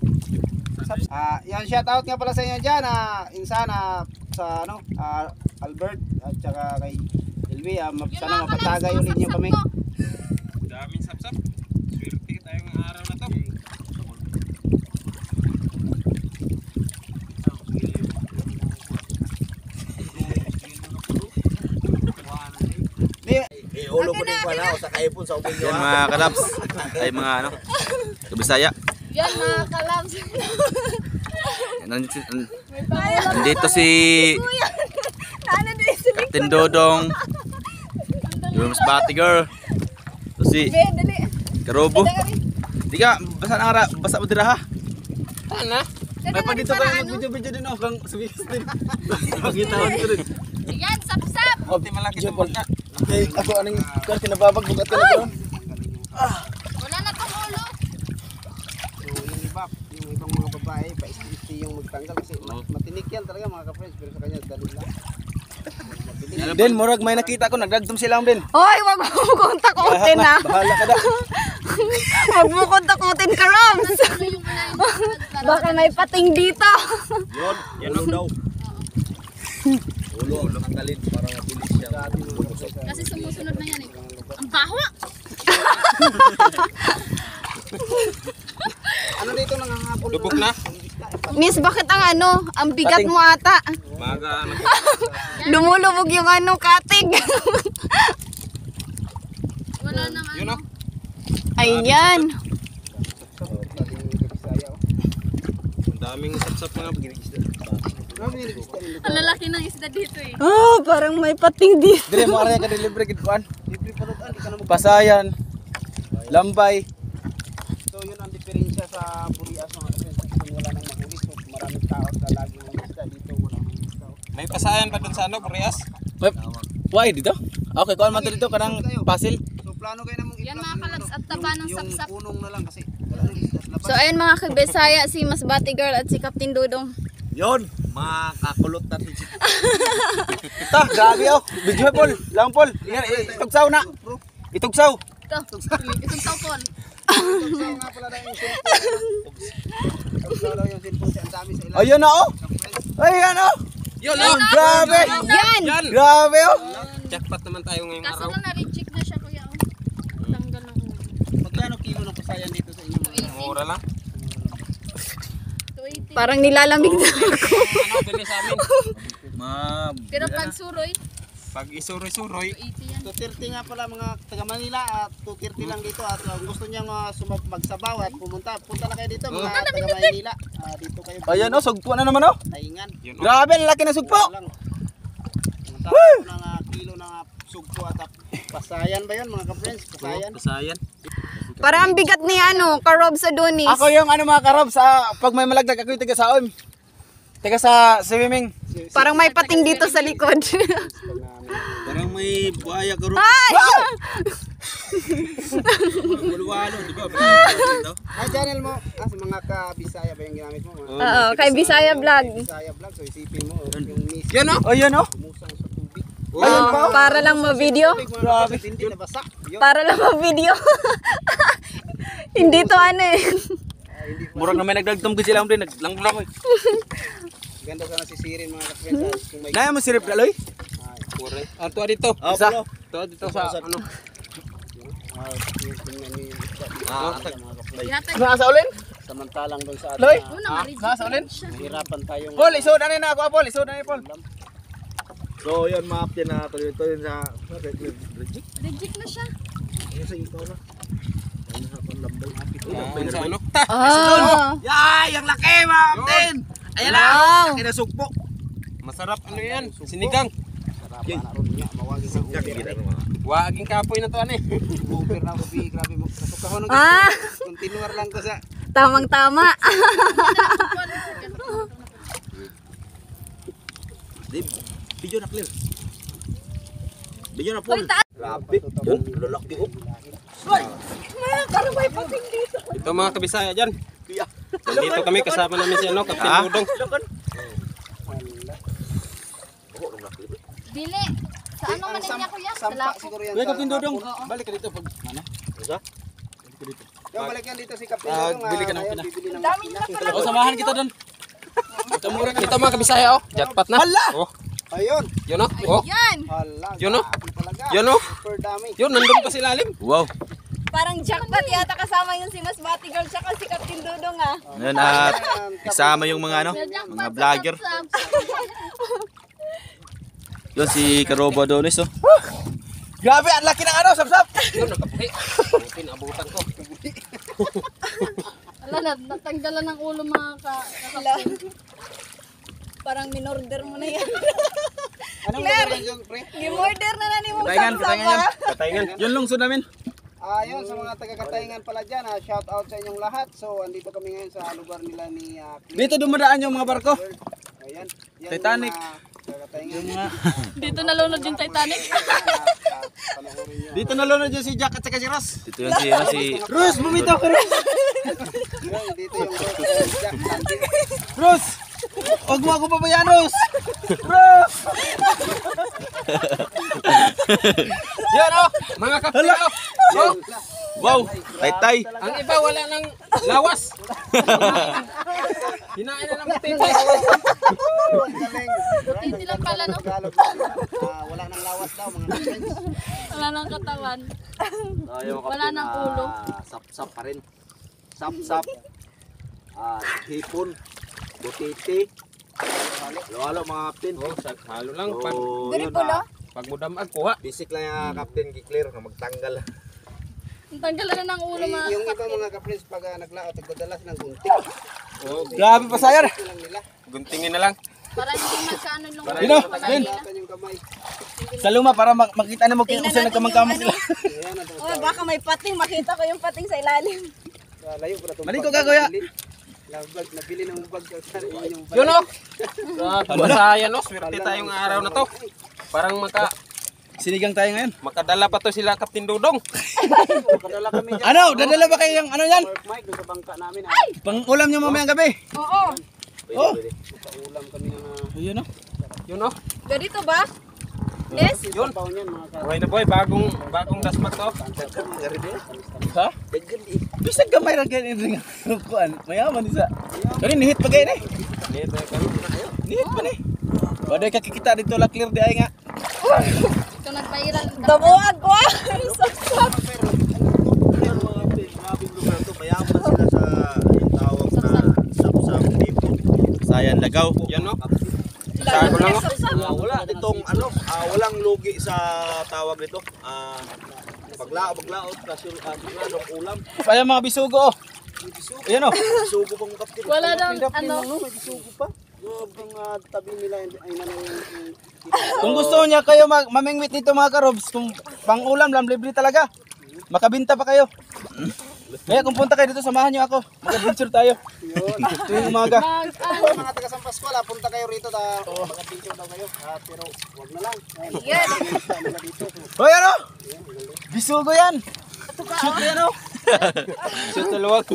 [SPEAKER 4] Yan, shout out nga pala sa inyo dyan. Insan sa ano, Albert at saka kay Elvi. Sana mapatagay ulit nyo kami.
[SPEAKER 6] Daming Sapsap. Swerte tayong araw na to.
[SPEAKER 2] Ulo mo din pala o sa kaipon sa umilyo.
[SPEAKER 6] Yan mga kalabs. Ay mga ano. Kabisaya.
[SPEAKER 5] Yan mga kalabs.
[SPEAKER 6] Nandito si Captain Dodong. Yung mas bati girl. Ito si Karobo. Di ka, basa mo dira ha.
[SPEAKER 1] May pag dito kayo mag-video din ako kang sabihin din. Magitawan ko rin.
[SPEAKER 5] Yan, sap-sap.
[SPEAKER 6] Opti malaki sa bangka.
[SPEAKER 1] Hey, ako anong kar kinababagbog at talaga.
[SPEAKER 5] Wala na tong ulo.
[SPEAKER 4] So yung iba, yung ibang mga babae, pa-isti yung magtanggal kasi matinik yan talaga mga ka-friends. Pero sa kanya, dali lang.
[SPEAKER 1] Den, murag may nakita ko, nagdagdom silang din.
[SPEAKER 3] Hoy, wag mo kontak-kutin na.
[SPEAKER 1] Bahala ka na.
[SPEAKER 3] Wag mo kontak-kutin ka, Roms.
[SPEAKER 5] Ano yung
[SPEAKER 3] Baka may pating dito.
[SPEAKER 2] Yun, yan ang daw. Ulo ang tanggalin para mabilis siya.
[SPEAKER 5] Kasi sumusunod na yan eh. Ang baho.
[SPEAKER 4] Ano dito nangangahabol?
[SPEAKER 6] Lubog na.
[SPEAKER 3] Nis, bakit ang bigat mo ata?
[SPEAKER 6] Maga ano.
[SPEAKER 3] Lumulubog yung katig.
[SPEAKER 5] Wala nang
[SPEAKER 6] Yun
[SPEAKER 5] ano.
[SPEAKER 6] oh.
[SPEAKER 3] Ayan.
[SPEAKER 6] Ang daming sapsap mga gigisda.
[SPEAKER 5] Ang lalaki ng isda dito eh.
[SPEAKER 3] Oh, parang may pating dito.
[SPEAKER 1] Dire mo araya ka delivery gid kuan. Pasayan. Lambay.
[SPEAKER 4] So yun ang diferensya sa Burias mga ka-friends. Kung wala nang mahuli, so maraming tao sa lagi ng isda. Dito wala nang isda.
[SPEAKER 6] May pasayan pa dun sa ano, Boreas?
[SPEAKER 1] Why dito? Okay, kuan man to dito kanang pasil.
[SPEAKER 4] So plano kayo namang
[SPEAKER 5] Yan mga kalabs at taba ng
[SPEAKER 4] yung
[SPEAKER 5] sapsap.
[SPEAKER 4] punong na lang kasi wala nang isda sa labas.
[SPEAKER 3] So ayun mga kabisaya, si Masbati Girl at si Captain Dodong.
[SPEAKER 2] Yun, makakulot natin si
[SPEAKER 1] Ta, grabe oh. Video Paul, lang Paul. Itugsaw na. Itugsaw.
[SPEAKER 5] Ito, itong saupon.
[SPEAKER 4] So nga pala na yung cellphone. So daw yung cellphone siya, ang dami sa ilalim.
[SPEAKER 1] Ayun na oh. Ayun oh.
[SPEAKER 6] Yun
[SPEAKER 1] Oh, grabe.
[SPEAKER 3] Yan!
[SPEAKER 1] Grabe oh.
[SPEAKER 6] Jackpot naman tayo ngayong
[SPEAKER 5] Kaso
[SPEAKER 6] araw.
[SPEAKER 5] lang na-reject na siya kuya. Tanggal ng ulo.
[SPEAKER 4] Magkano kilo ng pasayan dito sa inyo?
[SPEAKER 5] 280.
[SPEAKER 6] Mura lang.
[SPEAKER 5] 280.
[SPEAKER 3] Parang nilalamig na.
[SPEAKER 6] Ano, bili sa amin.
[SPEAKER 5] Pero pag suroy,
[SPEAKER 6] Pag isuroy-suroy,
[SPEAKER 5] 280 yan.
[SPEAKER 4] 230 nga pala mga taga Manila at 230 lang dito at gusto niyo magsabaw at punta na kayo dito mga taga Manila. Dito kayo.
[SPEAKER 1] Ayan oh, sugpo na naman oh.
[SPEAKER 4] Taingan.
[SPEAKER 6] yun oh.
[SPEAKER 1] Grabe, ang laki ng sugpo.
[SPEAKER 4] Lang. Ang tapo ng kilo ng sugpo at pasayan ba yun mga ka-friends? Pasayan.
[SPEAKER 6] Pasayan.
[SPEAKER 3] Parang ang bigat ni Karob sa Donis.
[SPEAKER 1] Ako yung mga karob sa pag may malaglag ako yung taga saon. Taga sa swimming.
[SPEAKER 3] Parang may pating dito sa likod.
[SPEAKER 6] Parang may buhaya ka rin.
[SPEAKER 3] Ay!
[SPEAKER 6] Walo-walo, di ba?
[SPEAKER 4] Channel mo, sa mga ka-Bisaya ba yung ginamit mo?
[SPEAKER 3] Oo, kay Bisaya Vlog.
[SPEAKER 4] Bisaya vlog, so isipin mo yung miss
[SPEAKER 6] Yan oh.
[SPEAKER 1] Ayun oh.
[SPEAKER 4] kumusang sa tubig.
[SPEAKER 1] Ayun pa oh.
[SPEAKER 3] Para lang ma-video.
[SPEAKER 4] Grabe. Hindi nabasa. Yun.
[SPEAKER 3] Para lang ma-video. Hindi to
[SPEAKER 1] Murag na may nagdagdom ko sila rin, naglang-lang eh.
[SPEAKER 4] Ganda sana sisirin mga ka-friends kung may
[SPEAKER 1] Naya mo sirip laloy?
[SPEAKER 6] Ang tuwa dito.
[SPEAKER 1] Isa.
[SPEAKER 6] Tuwa dito sa ano.
[SPEAKER 4] Tingnan niyo yung isda dito,
[SPEAKER 6] Ah,
[SPEAKER 4] mga kapre.
[SPEAKER 5] Tinatag.
[SPEAKER 1] Nasa ulin?
[SPEAKER 4] Samantalang doon sa
[SPEAKER 1] Loy?
[SPEAKER 4] atin
[SPEAKER 5] Una, ma-reject
[SPEAKER 1] Nasa ulin?
[SPEAKER 4] nahirapan tayong
[SPEAKER 1] Paul, isod na ako, Paul. Isod na Paul.
[SPEAKER 6] So yun mga kapten na tuloy-tuloy yun sa reject.
[SPEAKER 5] Reject na siya.
[SPEAKER 6] Ano sa ikaw na? Ano sa panlambay?
[SPEAKER 2] Sa ano?
[SPEAKER 3] Ah.
[SPEAKER 6] Yay! Ang laki mga kapten! Ayan na!
[SPEAKER 3] Wow.
[SPEAKER 6] Laki na sugpo.
[SPEAKER 2] Masarap ano yan? Sinigang.
[SPEAKER 4] harapan na ron niya. Mawagin sa uber.
[SPEAKER 2] Waging kapoy na to ano eh.
[SPEAKER 4] Uber na ubi. Grabe mo. Kasukahon ng
[SPEAKER 3] Ah.
[SPEAKER 4] continuar lang ko sa
[SPEAKER 3] Tamang-tama.
[SPEAKER 6] Video na clear. Video na full.
[SPEAKER 4] grabe.
[SPEAKER 6] Yun, lalaki oh.
[SPEAKER 2] Ito mga kabisaya dyan. Dito kami kasama namin si ano, Kapten Dudong.
[SPEAKER 5] Dili. Sa ano man niya kuya? Sa
[SPEAKER 4] Sampa
[SPEAKER 5] lako.
[SPEAKER 4] siguro yan.
[SPEAKER 1] Kuya
[SPEAKER 4] sa-
[SPEAKER 1] Kapten Dodong, balik ka dito pag ano?
[SPEAKER 6] Isa?
[SPEAKER 4] Yung balik yan dito si Kapten Dodong.
[SPEAKER 1] bili ka ng
[SPEAKER 4] ngayon,
[SPEAKER 1] pina.
[SPEAKER 4] bibili ng
[SPEAKER 5] Dami
[SPEAKER 4] pina.
[SPEAKER 5] nila pala.
[SPEAKER 1] O samahan kita doon. Ito mura ka.
[SPEAKER 2] Ito mga kabisaya oh. Jackpot na.
[SPEAKER 1] Hala!
[SPEAKER 2] Oh,
[SPEAKER 4] Ayun.
[SPEAKER 2] yun oh. Oh,
[SPEAKER 3] Yan.
[SPEAKER 4] Hala.
[SPEAKER 2] Yun, oh.
[SPEAKER 4] grabe talaga.
[SPEAKER 2] Yun, oh.
[SPEAKER 4] Super dami.
[SPEAKER 2] yun nandun pa si Lalim.
[SPEAKER 6] Wow.
[SPEAKER 3] Parang jackpot yata kasama yung si Mas Bati Girl tsaka si Captain Dudong ah.
[SPEAKER 6] Ngayon at isama yung mga ano,
[SPEAKER 5] Jackpot
[SPEAKER 6] mga
[SPEAKER 5] sa
[SPEAKER 6] vlogger.
[SPEAKER 5] Samsam.
[SPEAKER 6] Yun si Karobo Adonis oh.
[SPEAKER 1] Grabe, ang laki ng ano, sapsap.
[SPEAKER 2] Yun, nakapuhi. Buti naabutan ko.
[SPEAKER 5] Ala, natanggalan ng ulo mga kakapin.
[SPEAKER 3] Parang minorder mo na yan.
[SPEAKER 4] Anong meron dyan, pre?
[SPEAKER 3] Gimorder na ni mong
[SPEAKER 1] Patayngan,
[SPEAKER 3] sapsap
[SPEAKER 1] patayngan yan.
[SPEAKER 3] ah.
[SPEAKER 2] Katayngan.
[SPEAKER 1] Yun lungsod namin.
[SPEAKER 4] Ayun, sa mga taga-Katayngan pala dyan, shout out sa inyong lahat. So, andito kami ngayon sa lugar nila ni Clint.
[SPEAKER 1] Dito dumadaan yung mga barko.
[SPEAKER 4] Ayan. Yan
[SPEAKER 1] Titanic.
[SPEAKER 4] Yung, taga-Katayngan.
[SPEAKER 5] Dito nalunod yung Titanic.
[SPEAKER 4] Panoorin nyo.
[SPEAKER 1] Dito nalunod yung si Jack at saka si Ross.
[SPEAKER 6] Dito yun si ano si
[SPEAKER 1] Ross, bumitaw ka Ross.
[SPEAKER 4] Yun, dito yung Jack Landing.
[SPEAKER 1] Ross! Huwag mo ako pabayaan, Ross! Ross!
[SPEAKER 2] Yan oh, mga kapten oh. Oh,
[SPEAKER 6] wow, taytay.
[SPEAKER 2] ang iba wala nang lawas. Hinain na ng titi.
[SPEAKER 4] Ang galing.
[SPEAKER 5] Titi lang pala no.
[SPEAKER 4] Tagalog na. Wala nang lawas daw, mga friends.
[SPEAKER 5] Wala nang katawan. Wala nang ulo.
[SPEAKER 6] Sap-sap pa rin. Sap-sap. Hipon. Butiti. Halo mga kapten.
[SPEAKER 2] Oh, halo lang. Pag,
[SPEAKER 3] Diri po lo.
[SPEAKER 2] pag mo damag, kuha.
[SPEAKER 6] Basic lang yung kapten kiklear na magtanggal.
[SPEAKER 5] Ang tanggalan na ng ulo mga
[SPEAKER 4] Yung iba mga ka-friends, pag naglaot, nagdadalas ng gunting.
[SPEAKER 1] Grabe pa sayar.
[SPEAKER 4] Ito lang nila.
[SPEAKER 2] Guntingin na lang.
[SPEAKER 5] para hindi magkaano nung
[SPEAKER 1] Yun oh, yun.
[SPEAKER 4] Ito yung kamay.
[SPEAKER 1] Sa luma para makita na mo kung
[SPEAKER 3] Tingnan
[SPEAKER 1] saan
[SPEAKER 3] natin
[SPEAKER 1] nagkamang-kamang
[SPEAKER 3] yung
[SPEAKER 1] sila.
[SPEAKER 4] Ayan, ito.
[SPEAKER 3] Oh, baka may pating. Makita ko yung pating sa ilalim.
[SPEAKER 4] Layo ko na itong
[SPEAKER 1] Maliko
[SPEAKER 4] bag.
[SPEAKER 1] ka, kuya.
[SPEAKER 4] Labag, nabili ng bag. Yung
[SPEAKER 2] Yun oh. Kabisayan oh, swerte tayong araw na to. Parang
[SPEAKER 1] Sinigang tayo ngayon.
[SPEAKER 2] makadala pa to sila Kapten Dudong.
[SPEAKER 4] Kadala kami dyan.
[SPEAKER 1] Ano? Dadala ba kayo yung ano yan?
[SPEAKER 4] Work mic doon sa bangka namin.
[SPEAKER 1] Pang ulam nyo mamayang gabi.
[SPEAKER 3] Oo.
[SPEAKER 1] Oh.
[SPEAKER 4] Paulam kami ng
[SPEAKER 1] Ayun oh.
[SPEAKER 2] Yun oh.
[SPEAKER 3] Ganito ba? Yes?
[SPEAKER 2] Yun.
[SPEAKER 4] sabaw niyan mga ka.
[SPEAKER 2] Buhay na boy, bagong dasmak to.
[SPEAKER 1] Ha? Bisag gamay ra kayo yung kuan. Mayaman isa. Kani nihit pa kayo ni. Nihit pa ni. Waday kakikita dito la clear di ay nga.
[SPEAKER 5] ito nagpairal.
[SPEAKER 3] Dabuag ko ah. Sapsap.
[SPEAKER 6] Grabing lugar to, mayaman sila sa yung tawag na sap-sap tipo. Sayan Lagaw.
[SPEAKER 2] Yan oh. Saan ko lang oh.
[SPEAKER 6] Wala ditong ano, walang lugi sa tawag nito. Paglaot kasi ng ulam.
[SPEAKER 1] Kaya mga bisugo oh. Ayun oh.
[SPEAKER 6] Sugo pang kapten.
[SPEAKER 5] Wala daw ano.
[SPEAKER 4] May sugo pa. Yung tabi nila ay nanay
[SPEAKER 1] Kung gusto niya kayo mamingwit dito mga karobs, kung pang ulam lang libre talaga. Makabinta pa kayo. Kaya kung punta kayo dito, samahan niyo ako. Mag-adventure tayo.
[SPEAKER 4] yun.
[SPEAKER 1] Tuwing umaga.
[SPEAKER 4] Mga taga San Pascual, punta kayo rito. Mag-adventure daw kayo. Pero wag na lang.
[SPEAKER 3] Yan.
[SPEAKER 4] Nila dito.
[SPEAKER 1] Hoy ano? Bisugo yan. Shoot yan oh.
[SPEAKER 2] Shoot na luwag.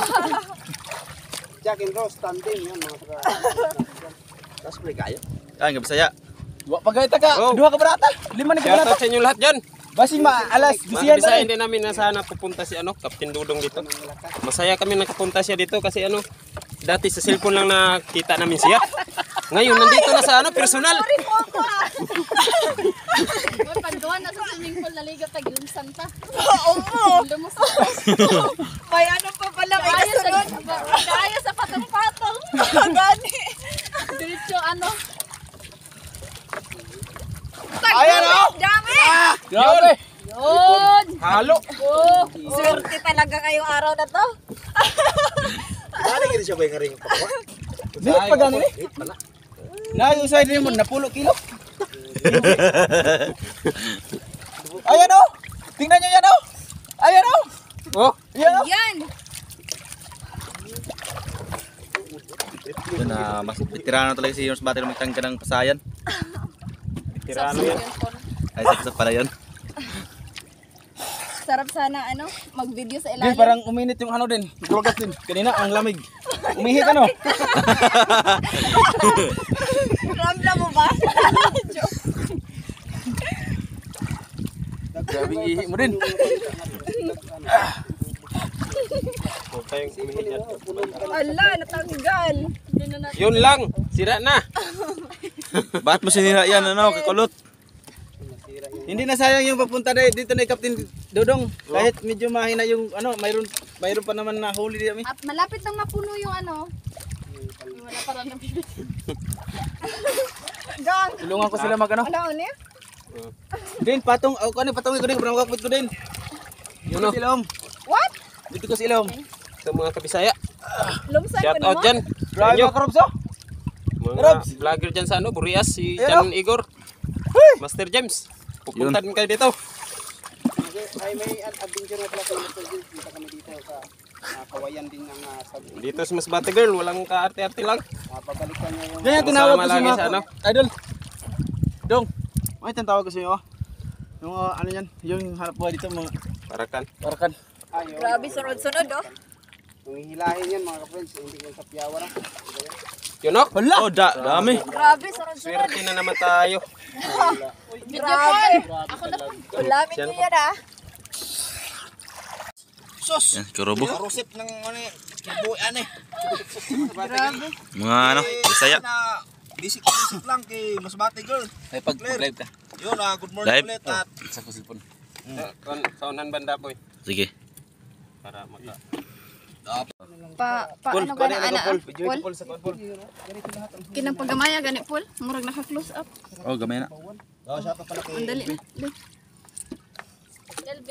[SPEAKER 4] Jack and Rose, tandem yun mga taga.
[SPEAKER 6] Tapos pre kayo. Ay, nga Bisaya.
[SPEAKER 1] Wa pagayta ka.
[SPEAKER 2] Oh.
[SPEAKER 1] Duha ka barata. Lima ni ka
[SPEAKER 2] Shoutout
[SPEAKER 1] barata.
[SPEAKER 2] sa inyo lahat dyan.
[SPEAKER 1] Basi alas
[SPEAKER 2] Mga
[SPEAKER 1] bisiyan
[SPEAKER 2] kabisayan
[SPEAKER 1] na.
[SPEAKER 2] din namin na sana pupunta si ano, Kapten Dudong dito. Masaya kami nakapunta siya dito kasi ano, dati sa cellphone lang nakita namin siya. Ngayon nandito na sa ano, personal.
[SPEAKER 5] Gawa na sa swimming pool, naligo ka, gilumsan pa.
[SPEAKER 3] Oo.
[SPEAKER 5] Lumusot.
[SPEAKER 3] May ano pa pala may kasunod.
[SPEAKER 5] Kaya sa patong-patong.
[SPEAKER 3] Gani.
[SPEAKER 5] Diretso ano.
[SPEAKER 1] Ayan o!
[SPEAKER 3] Dami.
[SPEAKER 2] Grabe!
[SPEAKER 5] Yun.
[SPEAKER 2] Halo!
[SPEAKER 5] Oh.
[SPEAKER 3] Swerte talaga ngayong araw na to.
[SPEAKER 1] Ano gini siya ba yung ring pa?
[SPEAKER 2] Dilit pa gani eh.
[SPEAKER 1] Na yung side mo napulo kilo. Ayan o! Tingnan nyo yan o! Ayan o!
[SPEAKER 2] Oh,
[SPEAKER 1] Ayan o!
[SPEAKER 3] Yan.
[SPEAKER 6] Yun na, mas veterano talaga si Yorms Battery magtangka ng pasayan.
[SPEAKER 2] tirano yan.
[SPEAKER 6] Ay, saksak pala yun.
[SPEAKER 3] Sarap sana ano, mag-video sa
[SPEAKER 1] Din,
[SPEAKER 3] ilalim.
[SPEAKER 1] parang uminit yung ano din. Tuwagas din. Kanina ang lamig. Umihi ka no?
[SPEAKER 3] Ramdam mo ba?
[SPEAKER 1] Grabing ihi mo din.
[SPEAKER 2] Huwag tayong umihi dyan.
[SPEAKER 3] Ala, natanggal.
[SPEAKER 2] Yun lang, sira na.
[SPEAKER 6] Bakit mo sinira yan, ano, kakulot?
[SPEAKER 1] Hindi na sayang yung papunta dito na Captain Dodong. Kahit medyo mahina yung ano, mayroon pa naman na huli dito.
[SPEAKER 5] At malapit nang mapuno yung ano. Wala pa rin nabibig.
[SPEAKER 3] Gang.
[SPEAKER 1] Tulungan ko sila mag ano.
[SPEAKER 3] Ano niya?
[SPEAKER 1] Din, patong, ko din, parang wakit ko din. Yun o. Silom.
[SPEAKER 3] What?
[SPEAKER 1] Dito ko silom.
[SPEAKER 2] Sa mga kabisaya.
[SPEAKER 3] Lumsan
[SPEAKER 2] Shout
[SPEAKER 3] ko
[SPEAKER 2] out
[SPEAKER 3] mo?
[SPEAKER 2] dyan.
[SPEAKER 1] Grabe
[SPEAKER 2] Inyo.
[SPEAKER 1] mga karobs o.
[SPEAKER 2] Mga vlogger dyan sa ano, Burias, si
[SPEAKER 1] Ayun,
[SPEAKER 2] Jan Igor. Master James. Pupunta din kayo dito.
[SPEAKER 4] Ay may adventure na pala kayo sa James. Punta kami dito sa kawayan din ng sabi.
[SPEAKER 2] Dito sa Masbate Girl, walang kaarte-arte lang.
[SPEAKER 4] Pabalikan niya yung
[SPEAKER 1] Ganyan tinawag ko
[SPEAKER 2] Kasama
[SPEAKER 1] sa
[SPEAKER 2] lagi
[SPEAKER 1] mga
[SPEAKER 2] sa ano?
[SPEAKER 1] idol. Dong. May tinatawag ko sa inyo. Yung ano yan, yung hanap buhay dito mga
[SPEAKER 2] Parakan.
[SPEAKER 1] parakan.
[SPEAKER 4] ayaw.
[SPEAKER 3] Grabe, sunod-sunod oh.
[SPEAKER 4] Kung hihilahin yan mga ka-friends, hindi yan sa piyawa na.
[SPEAKER 2] Yun o.
[SPEAKER 1] Hala!
[SPEAKER 6] Oh, dami.
[SPEAKER 3] Grabe, sunod-sunod.
[SPEAKER 2] Swerte na naman tayo.
[SPEAKER 3] Grabe.
[SPEAKER 5] Ako na po.
[SPEAKER 3] Ulamin niyo yan ah.
[SPEAKER 1] Sus!
[SPEAKER 6] Yan, karobo.
[SPEAKER 1] Karusip ng ano eh, kibuan eh.
[SPEAKER 3] Grabe.
[SPEAKER 6] Mga ano, bisaya.
[SPEAKER 1] Na bisik lang kay Masbate Girl.
[SPEAKER 6] Ay, pag-live ka.
[SPEAKER 1] Yun good morning
[SPEAKER 6] Live?
[SPEAKER 1] ulit at
[SPEAKER 6] Sa kusilpon.
[SPEAKER 2] Sa unan banda po eh.
[SPEAKER 6] Sige.
[SPEAKER 2] Para maka...
[SPEAKER 3] Ano ka na ana? Pol?
[SPEAKER 1] Paul sa Paul.
[SPEAKER 3] Kinang pagamaya gani Pol. Murag naka-close up.
[SPEAKER 6] Oh, gamay na.
[SPEAKER 1] Oh, shout out pala kay
[SPEAKER 3] Ang dali na. Dali.
[SPEAKER 5] LB.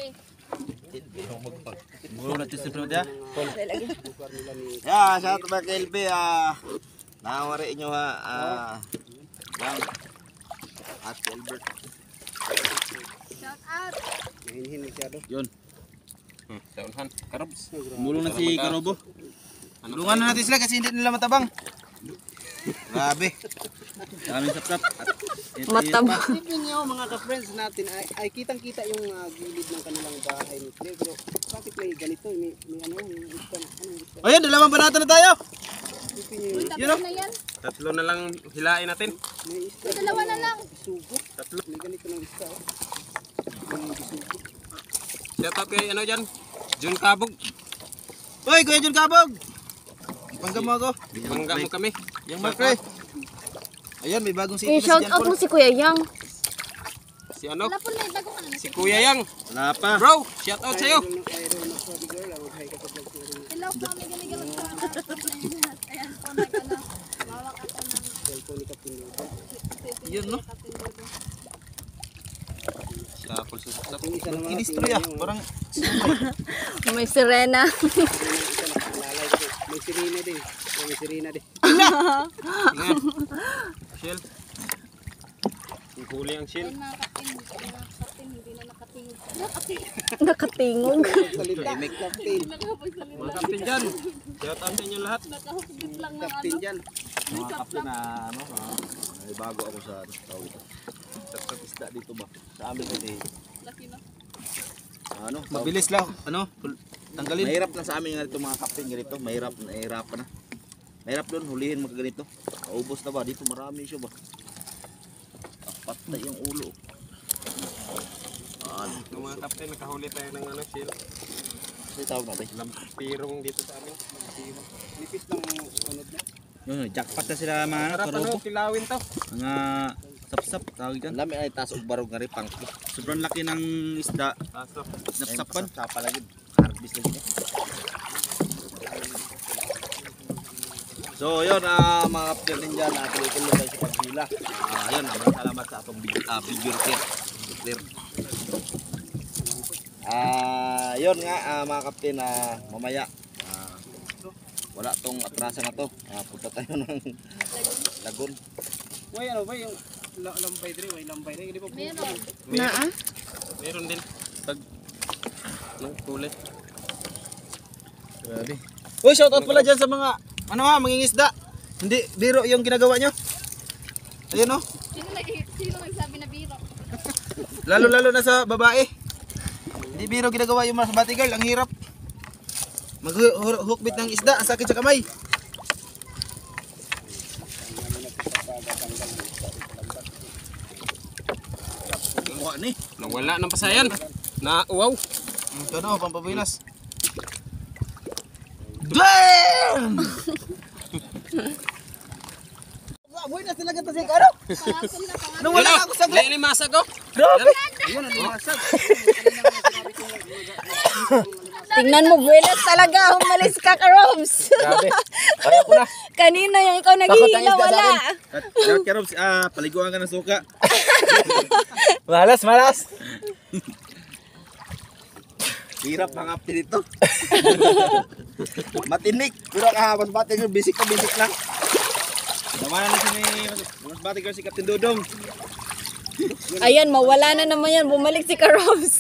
[SPEAKER 6] Muro na ito siyempre dia.
[SPEAKER 3] Dali lagi.
[SPEAKER 1] Yeah, shout out kay LB nawari nyo ha Bang at Albert.
[SPEAKER 5] Shout out.
[SPEAKER 4] Hinihin masyado.
[SPEAKER 6] Yun.
[SPEAKER 2] Sa unan. Karobs.
[SPEAKER 6] Mulong na si Karobo.
[SPEAKER 1] Tulungan na natin sila kasi hindi nila matabang. Grabe.
[SPEAKER 6] Daming sapsap.
[SPEAKER 3] Matabang.
[SPEAKER 4] Isipin niyo mga ka-friends natin ay kitang-kita yung gilid ng kanilang bahay ni Clay. Pero bakit may ganito? May ano, may iskan, ano, iskan.
[SPEAKER 1] Ayun, dalawang banata na tayo.
[SPEAKER 4] Isipin niyo yung
[SPEAKER 1] Yun o.
[SPEAKER 5] Na yan.
[SPEAKER 2] Tatlo na lang hilain natin.
[SPEAKER 4] may iskan.
[SPEAKER 5] Dalawa na lang.
[SPEAKER 4] Sugo.
[SPEAKER 2] Tatlo.
[SPEAKER 4] May ganito ng iska. Oh. May bisugo.
[SPEAKER 2] Shout out kay ano dyan. Jun Kabog.
[SPEAKER 1] Uy, Kuya Jun Kabog. Ipangga mo ako.
[SPEAKER 2] Bangga mo kami.
[SPEAKER 1] Yung Mark Ayun, may bagong city
[SPEAKER 3] I-shout out mo si Kuya Yang.
[SPEAKER 2] Si ano?
[SPEAKER 5] Wala po na itago ka na.
[SPEAKER 2] Si Kuya Yang.
[SPEAKER 1] Wala pa.
[SPEAKER 2] Bro, shout out sa'yo.
[SPEAKER 4] Iron na sabi girl. Mag-hi ka sa vlog ko.
[SPEAKER 5] Hello po, may gamigamit sa ayan po na ka na. Mawak ako ng
[SPEAKER 4] Cellphone ni Captain Lobo.
[SPEAKER 1] Yun no.
[SPEAKER 2] Sapol sa sapsap.
[SPEAKER 4] Yung isa naman.
[SPEAKER 1] Kinistroy parang
[SPEAKER 3] May sirena.
[SPEAKER 4] Isa nakalalay ko. May sirena din. May sirena din.
[SPEAKER 2] Tingnan. Shell. Huli ang shell.
[SPEAKER 5] ayun mga kapin, hindi na nakatingin.
[SPEAKER 3] Nakatingog.
[SPEAKER 4] Salita. Captain.
[SPEAKER 2] Mga kapten dyan. Shout out sa inyo lahat.
[SPEAKER 5] Nakahugit lang ng
[SPEAKER 4] Captain dyan.
[SPEAKER 6] Mga kapten na ano, may bago ako sa tao ito. Sa isda dito ba? Sa amin kasi
[SPEAKER 5] laki na.
[SPEAKER 6] ano,
[SPEAKER 1] mabilis lang. Ano? Tanggalin.
[SPEAKER 6] mahirap lang sa amin nga dito mga kapten ganito. Mahirap na. Mahirap doon hulihin mga ganito. Kaubos na ba? Dito marami siya ba? Patay yung ulo.
[SPEAKER 2] Yung mga kapten, nakahuli tayo ng ano, shell.
[SPEAKER 6] Kasi tawag natin.
[SPEAKER 2] Lampirong dito sa amin.
[SPEAKER 4] Nipis lang unod na.
[SPEAKER 6] Yun, jackpot na sila mga ano,
[SPEAKER 2] Sarap ano,
[SPEAKER 6] karobo.
[SPEAKER 2] kilawin to.
[SPEAKER 6] Mga Sapsap tawag dyan. Lami ay taas og barog nga ripang. Sobrang laki ng isda. Napsapan. Sapa lagi. Harvest lagi ni. So yun mga kapatid din dyan, tuloy-tuloy tayo sa paghila. Yun, maraming salamat sa atong video clear. Yun nga mga kapatid, mamaya wala tong atrasa na to. Punta tayo ng lagun.
[SPEAKER 4] Way ano ba yung lambay dre, way lambay dre, hindi pa po.
[SPEAKER 3] Naa?
[SPEAKER 4] Meron din. Tag kulay.
[SPEAKER 1] Grabe. Uy, shoutout pala dyan sa mga mangingisda. Hindi biro yung ginagawa nyo. Ayun oh.
[SPEAKER 5] Sino nagsabi na biro?
[SPEAKER 1] Lalo na sa babae. Hindi biro ginagawa yung mga bati girl. Ang hirap. Mag-hookbit ng isda. Ang sakit sa kamay.
[SPEAKER 6] Ni.
[SPEAKER 4] Nawala ng pasayan. Na wow.
[SPEAKER 1] Ito na, pampabilas. Damn! Boy na talaga to si Karo. Nung wala ako sa
[SPEAKER 4] Lili masag ko.
[SPEAKER 1] grabe.
[SPEAKER 4] Ayun ano masag.
[SPEAKER 3] Tingnan mo, buenas talaga. Umalis ka, Karobs.
[SPEAKER 1] Grabe. Kaya ko na.
[SPEAKER 3] Kanina yung ikaw naghihila, wala.
[SPEAKER 6] Robs, paliguan ka ng suka.
[SPEAKER 1] Malas.
[SPEAKER 6] Hirap mga kapatid dito. Matinik. Pero mas bati girl, bisik lang. Namanan na mas bati girl si Captain Dodong.
[SPEAKER 3] Ayan, mawala na naman yan. Bumalik si Karobs.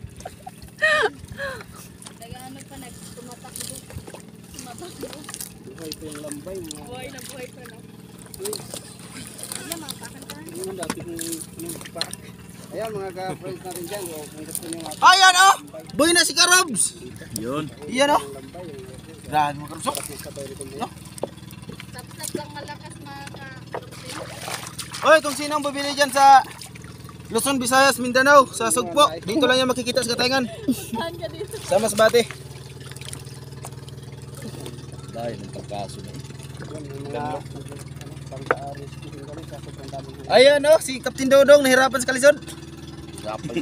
[SPEAKER 5] Nag-ano pa, nagtumatakbo.
[SPEAKER 4] Buhay ko yung lambay mo.
[SPEAKER 5] Buhay na buhay pa lang. Ano, mapakan ka?
[SPEAKER 4] Yung dati kong pa. Ayan mga ka-friends natin dyan. Kung gusto nyo mga
[SPEAKER 1] Ayan oh. Boy na si Karobs.
[SPEAKER 6] Yun.
[SPEAKER 1] Iyan oh. Grabe mo Karobs. No?
[SPEAKER 5] Tap-tap lang malakas mga ka-kapatid.
[SPEAKER 1] Oy, kung sino ang bumili dyan sa Luzon, Visayas, Mindanao, sa Sugpo, dito lang yan makikita sa Katayngan.
[SPEAKER 5] Saan ka dito?
[SPEAKER 1] Sa Masbate.
[SPEAKER 6] Dahil ng pagkaso na
[SPEAKER 4] mga pang-aaris kung kami sa sobrang daming
[SPEAKER 1] Ayan oh, si Captain Dodong nahirapan sa kalisod.
[SPEAKER 6] Kapal.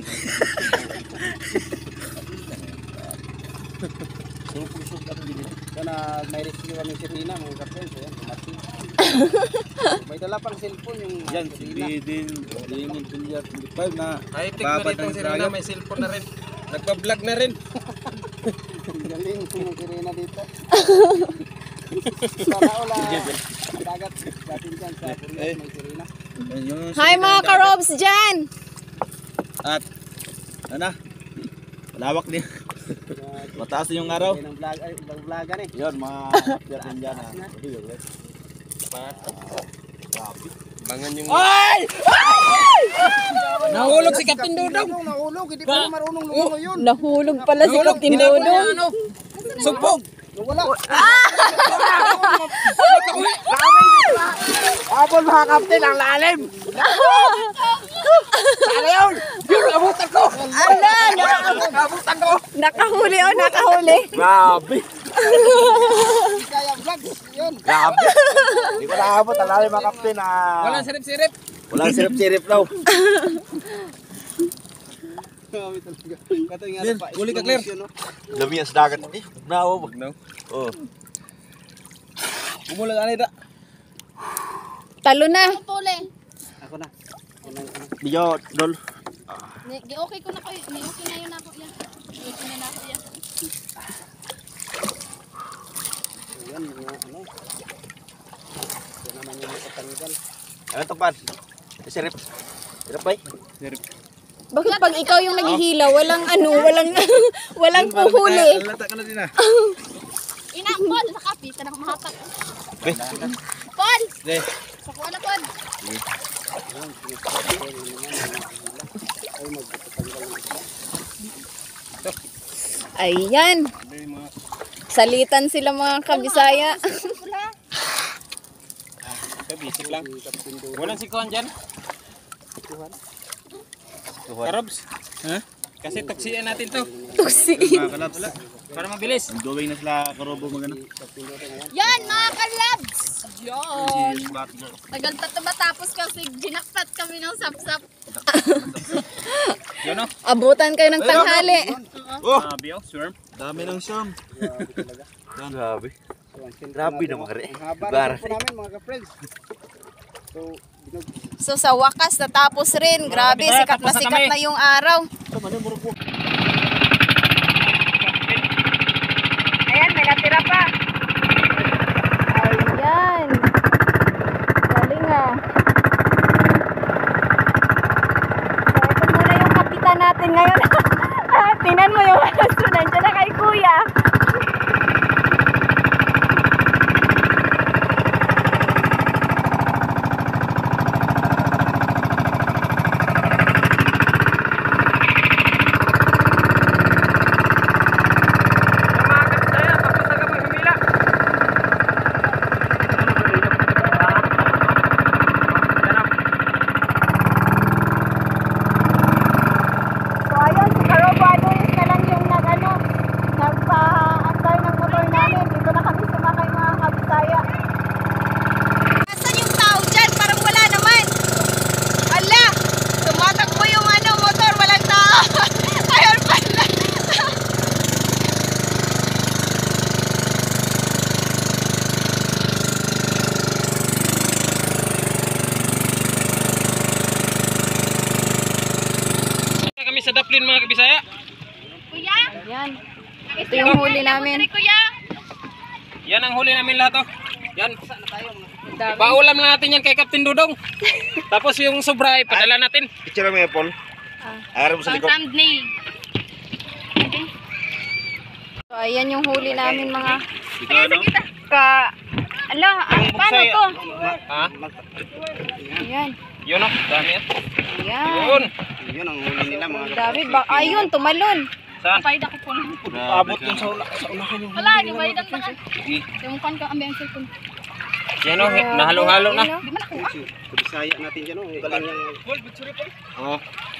[SPEAKER 4] Kana may rescue kami si Rina mga ka-friends. Ayan, kumati. May dala pang cellphone yung
[SPEAKER 6] Yan,
[SPEAKER 4] si
[SPEAKER 6] si
[SPEAKER 4] Rina.
[SPEAKER 6] Bidin. Ringin Pilyar 25 na.
[SPEAKER 4] High-tech na
[SPEAKER 6] babad
[SPEAKER 4] dito
[SPEAKER 6] ng
[SPEAKER 4] si Rina,
[SPEAKER 6] Dragon.
[SPEAKER 4] may cellphone na rin. Nagpa-vlog na rin. Galing kung si Rina dito. Sana wala dagat dating dyan sa Burias may si Rina.
[SPEAKER 3] Hi mga Karobs dyan.
[SPEAKER 6] At, ano? Malawak din. Mataas yung araw.
[SPEAKER 4] Yan ang vlog, ay, vlogan eh.
[SPEAKER 6] Yun, mga kapatid dyan.
[SPEAKER 4] Bangan yung...
[SPEAKER 1] Ay!
[SPEAKER 4] Nahulog si Captain Dodong.
[SPEAKER 1] Nahulog, hindi pa marunong lumungo yun.
[SPEAKER 3] Nahulog pala si Captain Dodong.
[SPEAKER 4] Sumpog!
[SPEAKER 1] Wala.
[SPEAKER 4] Abol mga kapten, ang lalim! Sana yun! Yun, abutan ko!
[SPEAKER 3] Ala,
[SPEAKER 4] Abutan ko!
[SPEAKER 3] nakahuli oh, nakahuli.
[SPEAKER 6] Grabe!
[SPEAKER 4] Kaya vlogs, yun!
[SPEAKER 6] Grabe! Hindi ko nakabot. Alam mga kapatid na...
[SPEAKER 4] Walang sirip-sirip!
[SPEAKER 6] Walang sirip-sirip daw.
[SPEAKER 4] Kami talaga. Kato nga
[SPEAKER 1] Clear,
[SPEAKER 4] pa.
[SPEAKER 1] huli ka, Clear.
[SPEAKER 6] Dami ang dagat. Nawa mo. Oh.
[SPEAKER 1] Bumulag anay da.
[SPEAKER 3] Talo na.
[SPEAKER 5] Tuli.
[SPEAKER 4] Ako na.
[SPEAKER 6] Biyo, Dol.
[SPEAKER 5] Okay ko na kayo. Okay na yun ako yan. Okay na ako yan.
[SPEAKER 4] Ayan, mga ano. Yan naman yung patanggal.
[SPEAKER 6] Ano ito, Pan? Sirip. Sirip ba? Sirip.
[SPEAKER 3] Bakit pag ikaw yung naghihila, walang walang puhuli.
[SPEAKER 1] Lata ka na din ah.
[SPEAKER 5] Ina, Paul, sa kapi. Tanang mahatak.
[SPEAKER 6] Be.
[SPEAKER 5] Paul!
[SPEAKER 1] Sige.
[SPEAKER 5] Sakuha na, Paul.
[SPEAKER 3] Ayan. Salitan sila mga kabisaya.
[SPEAKER 4] Basic lang. Walang sikuhan dyan. Karobs. Ha? Kasi tuksian natin to.
[SPEAKER 3] Tuksi.
[SPEAKER 1] Makalat.
[SPEAKER 2] Para mabilis.
[SPEAKER 6] Enjoying na sila karobo magana.
[SPEAKER 5] Yan, mga kalabs! Yan! Tagal matapos kasi ginakpat kami ng sapsap.
[SPEAKER 2] Yun o.
[SPEAKER 3] Abutan kayo ng tanghali.
[SPEAKER 6] Oh,
[SPEAKER 2] Sabi o, swerm.
[SPEAKER 6] dami ng siyam.
[SPEAKER 4] Grabe.
[SPEAKER 6] Grabe naman kare.
[SPEAKER 4] Ang haba na po namin mga ka-friends. So,
[SPEAKER 3] So sa wakas natapos rin. Grabe,
[SPEAKER 2] Bisaya,
[SPEAKER 3] sikat
[SPEAKER 2] tapos na
[SPEAKER 3] sikat
[SPEAKER 2] kami.
[SPEAKER 3] na yung araw. Ayan, may natira pa. Ayan. Galing ah. So ito muna yung kapitan natin ngayon. Tingnan mo yung aso. Nandiyan na kay kuya. So ayun, si Karobo Adonis na lang yung nagpa-antay ng motor namin. Dito na kami sumakay mga kabisaya. Asan yung tao dyan? Parang wala naman. Ala, tumatakbo yung motor, walang tao. Ayun pala.
[SPEAKER 2] Kami sa Daplin mga kabisaya.
[SPEAKER 5] Kuya?
[SPEAKER 3] Yan. Ito yung huli namin.
[SPEAKER 5] Kuya?
[SPEAKER 2] Yan ang huli namin lahat o. Yan.
[SPEAKER 3] Dami.
[SPEAKER 2] Paulam na natin yan kay Captain Dudong. Tapos yung sobra ipadala natin.
[SPEAKER 6] Picture mo Paul. Aram sa likod.
[SPEAKER 5] Thumbnail.
[SPEAKER 3] So ayan yung huli namin mga
[SPEAKER 2] Ano?
[SPEAKER 3] Ala, paano to?
[SPEAKER 2] Ha?
[SPEAKER 3] Ayan.
[SPEAKER 2] Yun o. Dami yan.
[SPEAKER 3] Ayan.
[SPEAKER 2] Yun.
[SPEAKER 4] yun ang huli nila mga
[SPEAKER 3] Dami ba? Ayun, tumalon.
[SPEAKER 2] Saan?
[SPEAKER 5] Bayad ako po.
[SPEAKER 2] Abot dun sa unahan yung.
[SPEAKER 5] Wala, di bayad ang baka. Yung kan ka ambiyan sa kun.
[SPEAKER 2] Yan o. Nahalo-halo na.
[SPEAKER 5] Di man ako.
[SPEAKER 4] Sa Bisaya natin dyan, oh. Galing yung
[SPEAKER 2] Oo.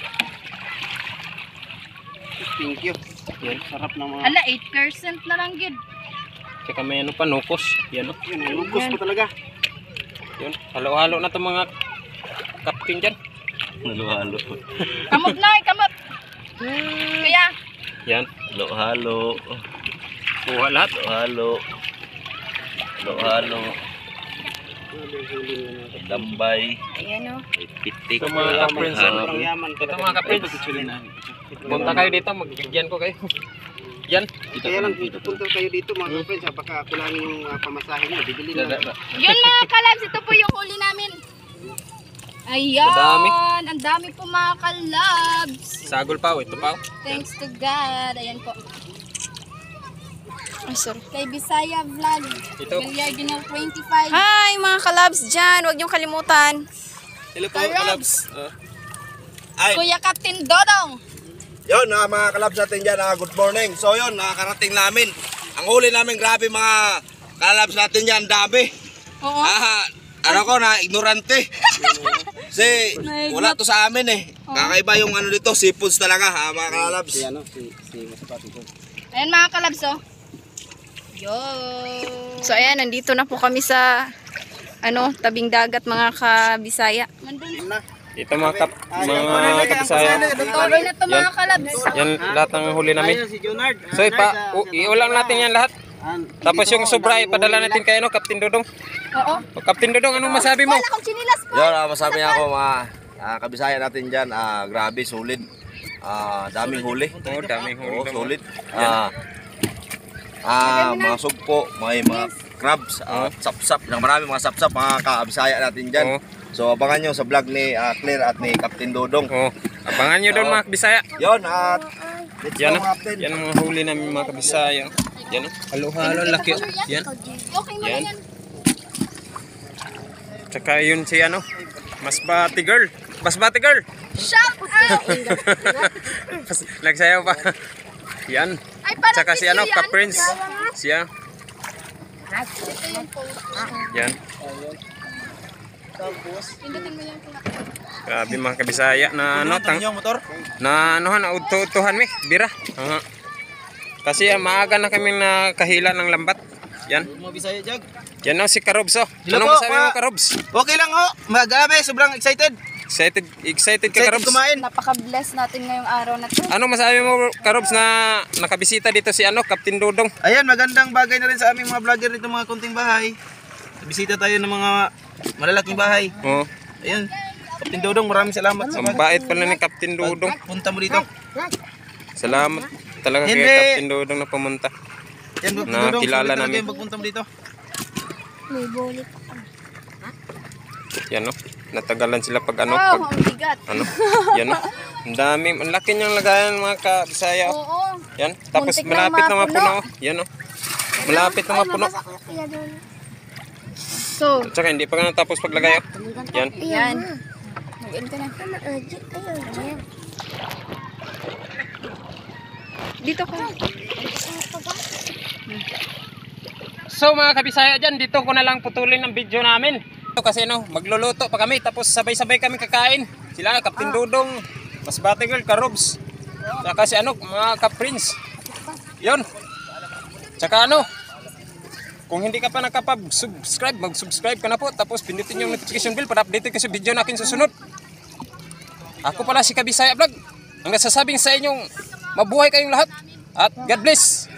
[SPEAKER 4] thank you. Yan, sarap ng mga,
[SPEAKER 5] Ala, 8% na lang gid.
[SPEAKER 2] Tsaka may ano pa, nukos. Yan o.
[SPEAKER 4] yun, ang lugos po talaga.
[SPEAKER 2] Yun. Halo-halo na itong mga captain dyan.
[SPEAKER 6] Halo-halo.
[SPEAKER 5] Kamot na, kamot. Kuya,
[SPEAKER 2] Yan.
[SPEAKER 6] Halo-halo.
[SPEAKER 2] Kuha lahat.
[SPEAKER 6] Halo-halo. Halo-halo. Dambay.
[SPEAKER 3] Ayan o.
[SPEAKER 6] Pitik.
[SPEAKER 2] Ito mga ka-friends.
[SPEAKER 4] Sobrang yaman
[SPEAKER 2] Ito
[SPEAKER 4] talaga.
[SPEAKER 2] mga ka-friends. Punta kayo dito, magbigyan ko kayo. Yan.
[SPEAKER 4] Kaya lang, punta kayo dito mga friends, baka kulangin yung pamasahe nyo. Bibili na.
[SPEAKER 5] yun mga kalabs, ito po yung huli namin. Ayan,
[SPEAKER 2] Madami.
[SPEAKER 5] ang dami po mga kalabs.
[SPEAKER 2] Sagol pa, ito pa.
[SPEAKER 5] Thanks to God. Ayan po.
[SPEAKER 3] Ay, sorry.
[SPEAKER 5] Kay Bisaya Vlog.
[SPEAKER 2] Ito.
[SPEAKER 5] Bilyardinal 25.
[SPEAKER 3] Hi mga kalabs dyan. Huwag niyong kalimutan.
[SPEAKER 6] Hello po,
[SPEAKER 5] Kalabs.
[SPEAKER 6] Ay,
[SPEAKER 5] Kuya Captain Dodong.
[SPEAKER 6] yun, mga kalabs natin dyan, good morning. So yun, nakakarating namin. Ang huli namin, grabe mga kalabs natin dyan, dami.
[SPEAKER 5] Oo.
[SPEAKER 6] Ano ko na, ignorante. Kasi wala to sa amin eh. Kakaiba yung ano dito, seafoods talaga, mga kalabs.
[SPEAKER 4] Si ano, si Masipati ko.
[SPEAKER 5] Ayan mga kalabs, oh. Yo.
[SPEAKER 3] So ayan, nandito na po kami sa tabing dagat mga kabisaya.
[SPEAKER 5] Nandun.
[SPEAKER 2] Ito mga kabisaya.
[SPEAKER 5] Tuloy na to mga kalabs.
[SPEAKER 2] Yan lahat ng huli namin.
[SPEAKER 4] Si Junard.
[SPEAKER 2] So iulang natin yan lahat. Tapos yung sobra ipadala natin kay Captain Dudong.
[SPEAKER 5] Oo.
[SPEAKER 2] Captain Dudong, anong masabi mo?
[SPEAKER 5] Wala akong chinilas po.
[SPEAKER 6] Yun, masabi niya ako mga kabisaya natin dyan, grabe, solid. Daming huli.
[SPEAKER 2] Oo, daming huli.
[SPEAKER 6] Oo, solid. Mga sugpo, may mga crabs, sapsap, marami mga sapsap, mga kabisaya natin dyan.
[SPEAKER 2] Oo.
[SPEAKER 6] So abangan nyo sa vlog ni Claire at ni Captain Dodong.
[SPEAKER 2] Oh, abangan nyo doon mga kabisaya.
[SPEAKER 6] Yun, at let's
[SPEAKER 2] Yan,
[SPEAKER 6] go Captain.
[SPEAKER 2] yan ang mga huli namin mga kabisaya. Yan, halo-halo, laki. Yan,
[SPEAKER 5] Okay mo
[SPEAKER 2] Yan.
[SPEAKER 5] yan.
[SPEAKER 2] tsaka yun si Masbati girl. Masbati girl.
[SPEAKER 5] Shout out.
[SPEAKER 2] Nagsayaw pa. Yan.
[SPEAKER 5] Ay, parang
[SPEAKER 2] Tsaka si
[SPEAKER 5] video yan.
[SPEAKER 2] Ka-Prince. Siya.
[SPEAKER 5] Ito yung post.
[SPEAKER 2] Yan.
[SPEAKER 5] Pindutin mo yan.
[SPEAKER 2] Grabe mga kabisaya na
[SPEAKER 6] Motor?
[SPEAKER 2] na utuhan mi. Bira.
[SPEAKER 7] Kasi maaga na kami nakahila ng lambat. Yan.
[SPEAKER 1] Mga Bisaya jag.
[SPEAKER 7] Yan ang si Karobs oh.
[SPEAKER 1] Hello
[SPEAKER 7] Anong
[SPEAKER 1] po,
[SPEAKER 7] masabi mo Karobs?
[SPEAKER 1] Okay lang ho. Magabi, sobrang excited.
[SPEAKER 7] Excited ka
[SPEAKER 1] Excited
[SPEAKER 7] Karobs?
[SPEAKER 1] kumain.
[SPEAKER 3] Napaka-bless natin ngayong araw na to.
[SPEAKER 7] Anong masabi mo Karobs na nakabisita dito si Captain Dodong?
[SPEAKER 1] Ayan, magandang bagay na rin sa aming mga vlogger dito, mga kunting bahay. Bisita tayo ng mga malalaking bahay.
[SPEAKER 7] Oh,
[SPEAKER 1] Ayan. Kapten Dodong, maraming salamat sa
[SPEAKER 7] ang bait pala ni Captain Dodong.
[SPEAKER 1] punta mo dito.
[SPEAKER 7] Salamat talaga kay
[SPEAKER 1] Hindi.
[SPEAKER 7] Captain Dodong na pumunta.
[SPEAKER 1] Yan, Kapten
[SPEAKER 7] Na
[SPEAKER 1] Dodong,
[SPEAKER 7] kilala
[SPEAKER 1] sulit talaga
[SPEAKER 7] namin.
[SPEAKER 1] yung pagpunta mo dito.
[SPEAKER 7] Yan oh. Natagalan sila pag
[SPEAKER 3] Wow,
[SPEAKER 7] pag
[SPEAKER 3] ang bigat.
[SPEAKER 7] yan oh. Ang dami, ang laki niyang lagayan mga kabisaya. Oh.
[SPEAKER 3] Oo.
[SPEAKER 7] Yan, tapos
[SPEAKER 3] Muntik na
[SPEAKER 7] malapit na
[SPEAKER 3] mapuno.
[SPEAKER 7] mapuno. Oh. Yan oh. Malapit na mapuno.
[SPEAKER 3] So,
[SPEAKER 7] At saka hindi pa nga natapos paglagay oh. Yan.
[SPEAKER 3] yan. Mag-in ka na. Dito ka.
[SPEAKER 7] So mga kabisaya dyan, dito ko na lang putulin ang video namin. Kasi magluluto pa kami, tapos sabay-sabay kami kakain. Sila, Captain Dodong, Mas Batigirl, Karobs. Saka si mga Ka-Prince. Yun. Saka kung hindi ka pa nakapag-subscribe, mag-subscribe ka na po. Tapos pindutin yung notification bell para update ka sa video natin susunod. Ako pala si Kabisaya Vlog. Ang nasasabing sa inyong mabuhay kayong lahat. At God bless.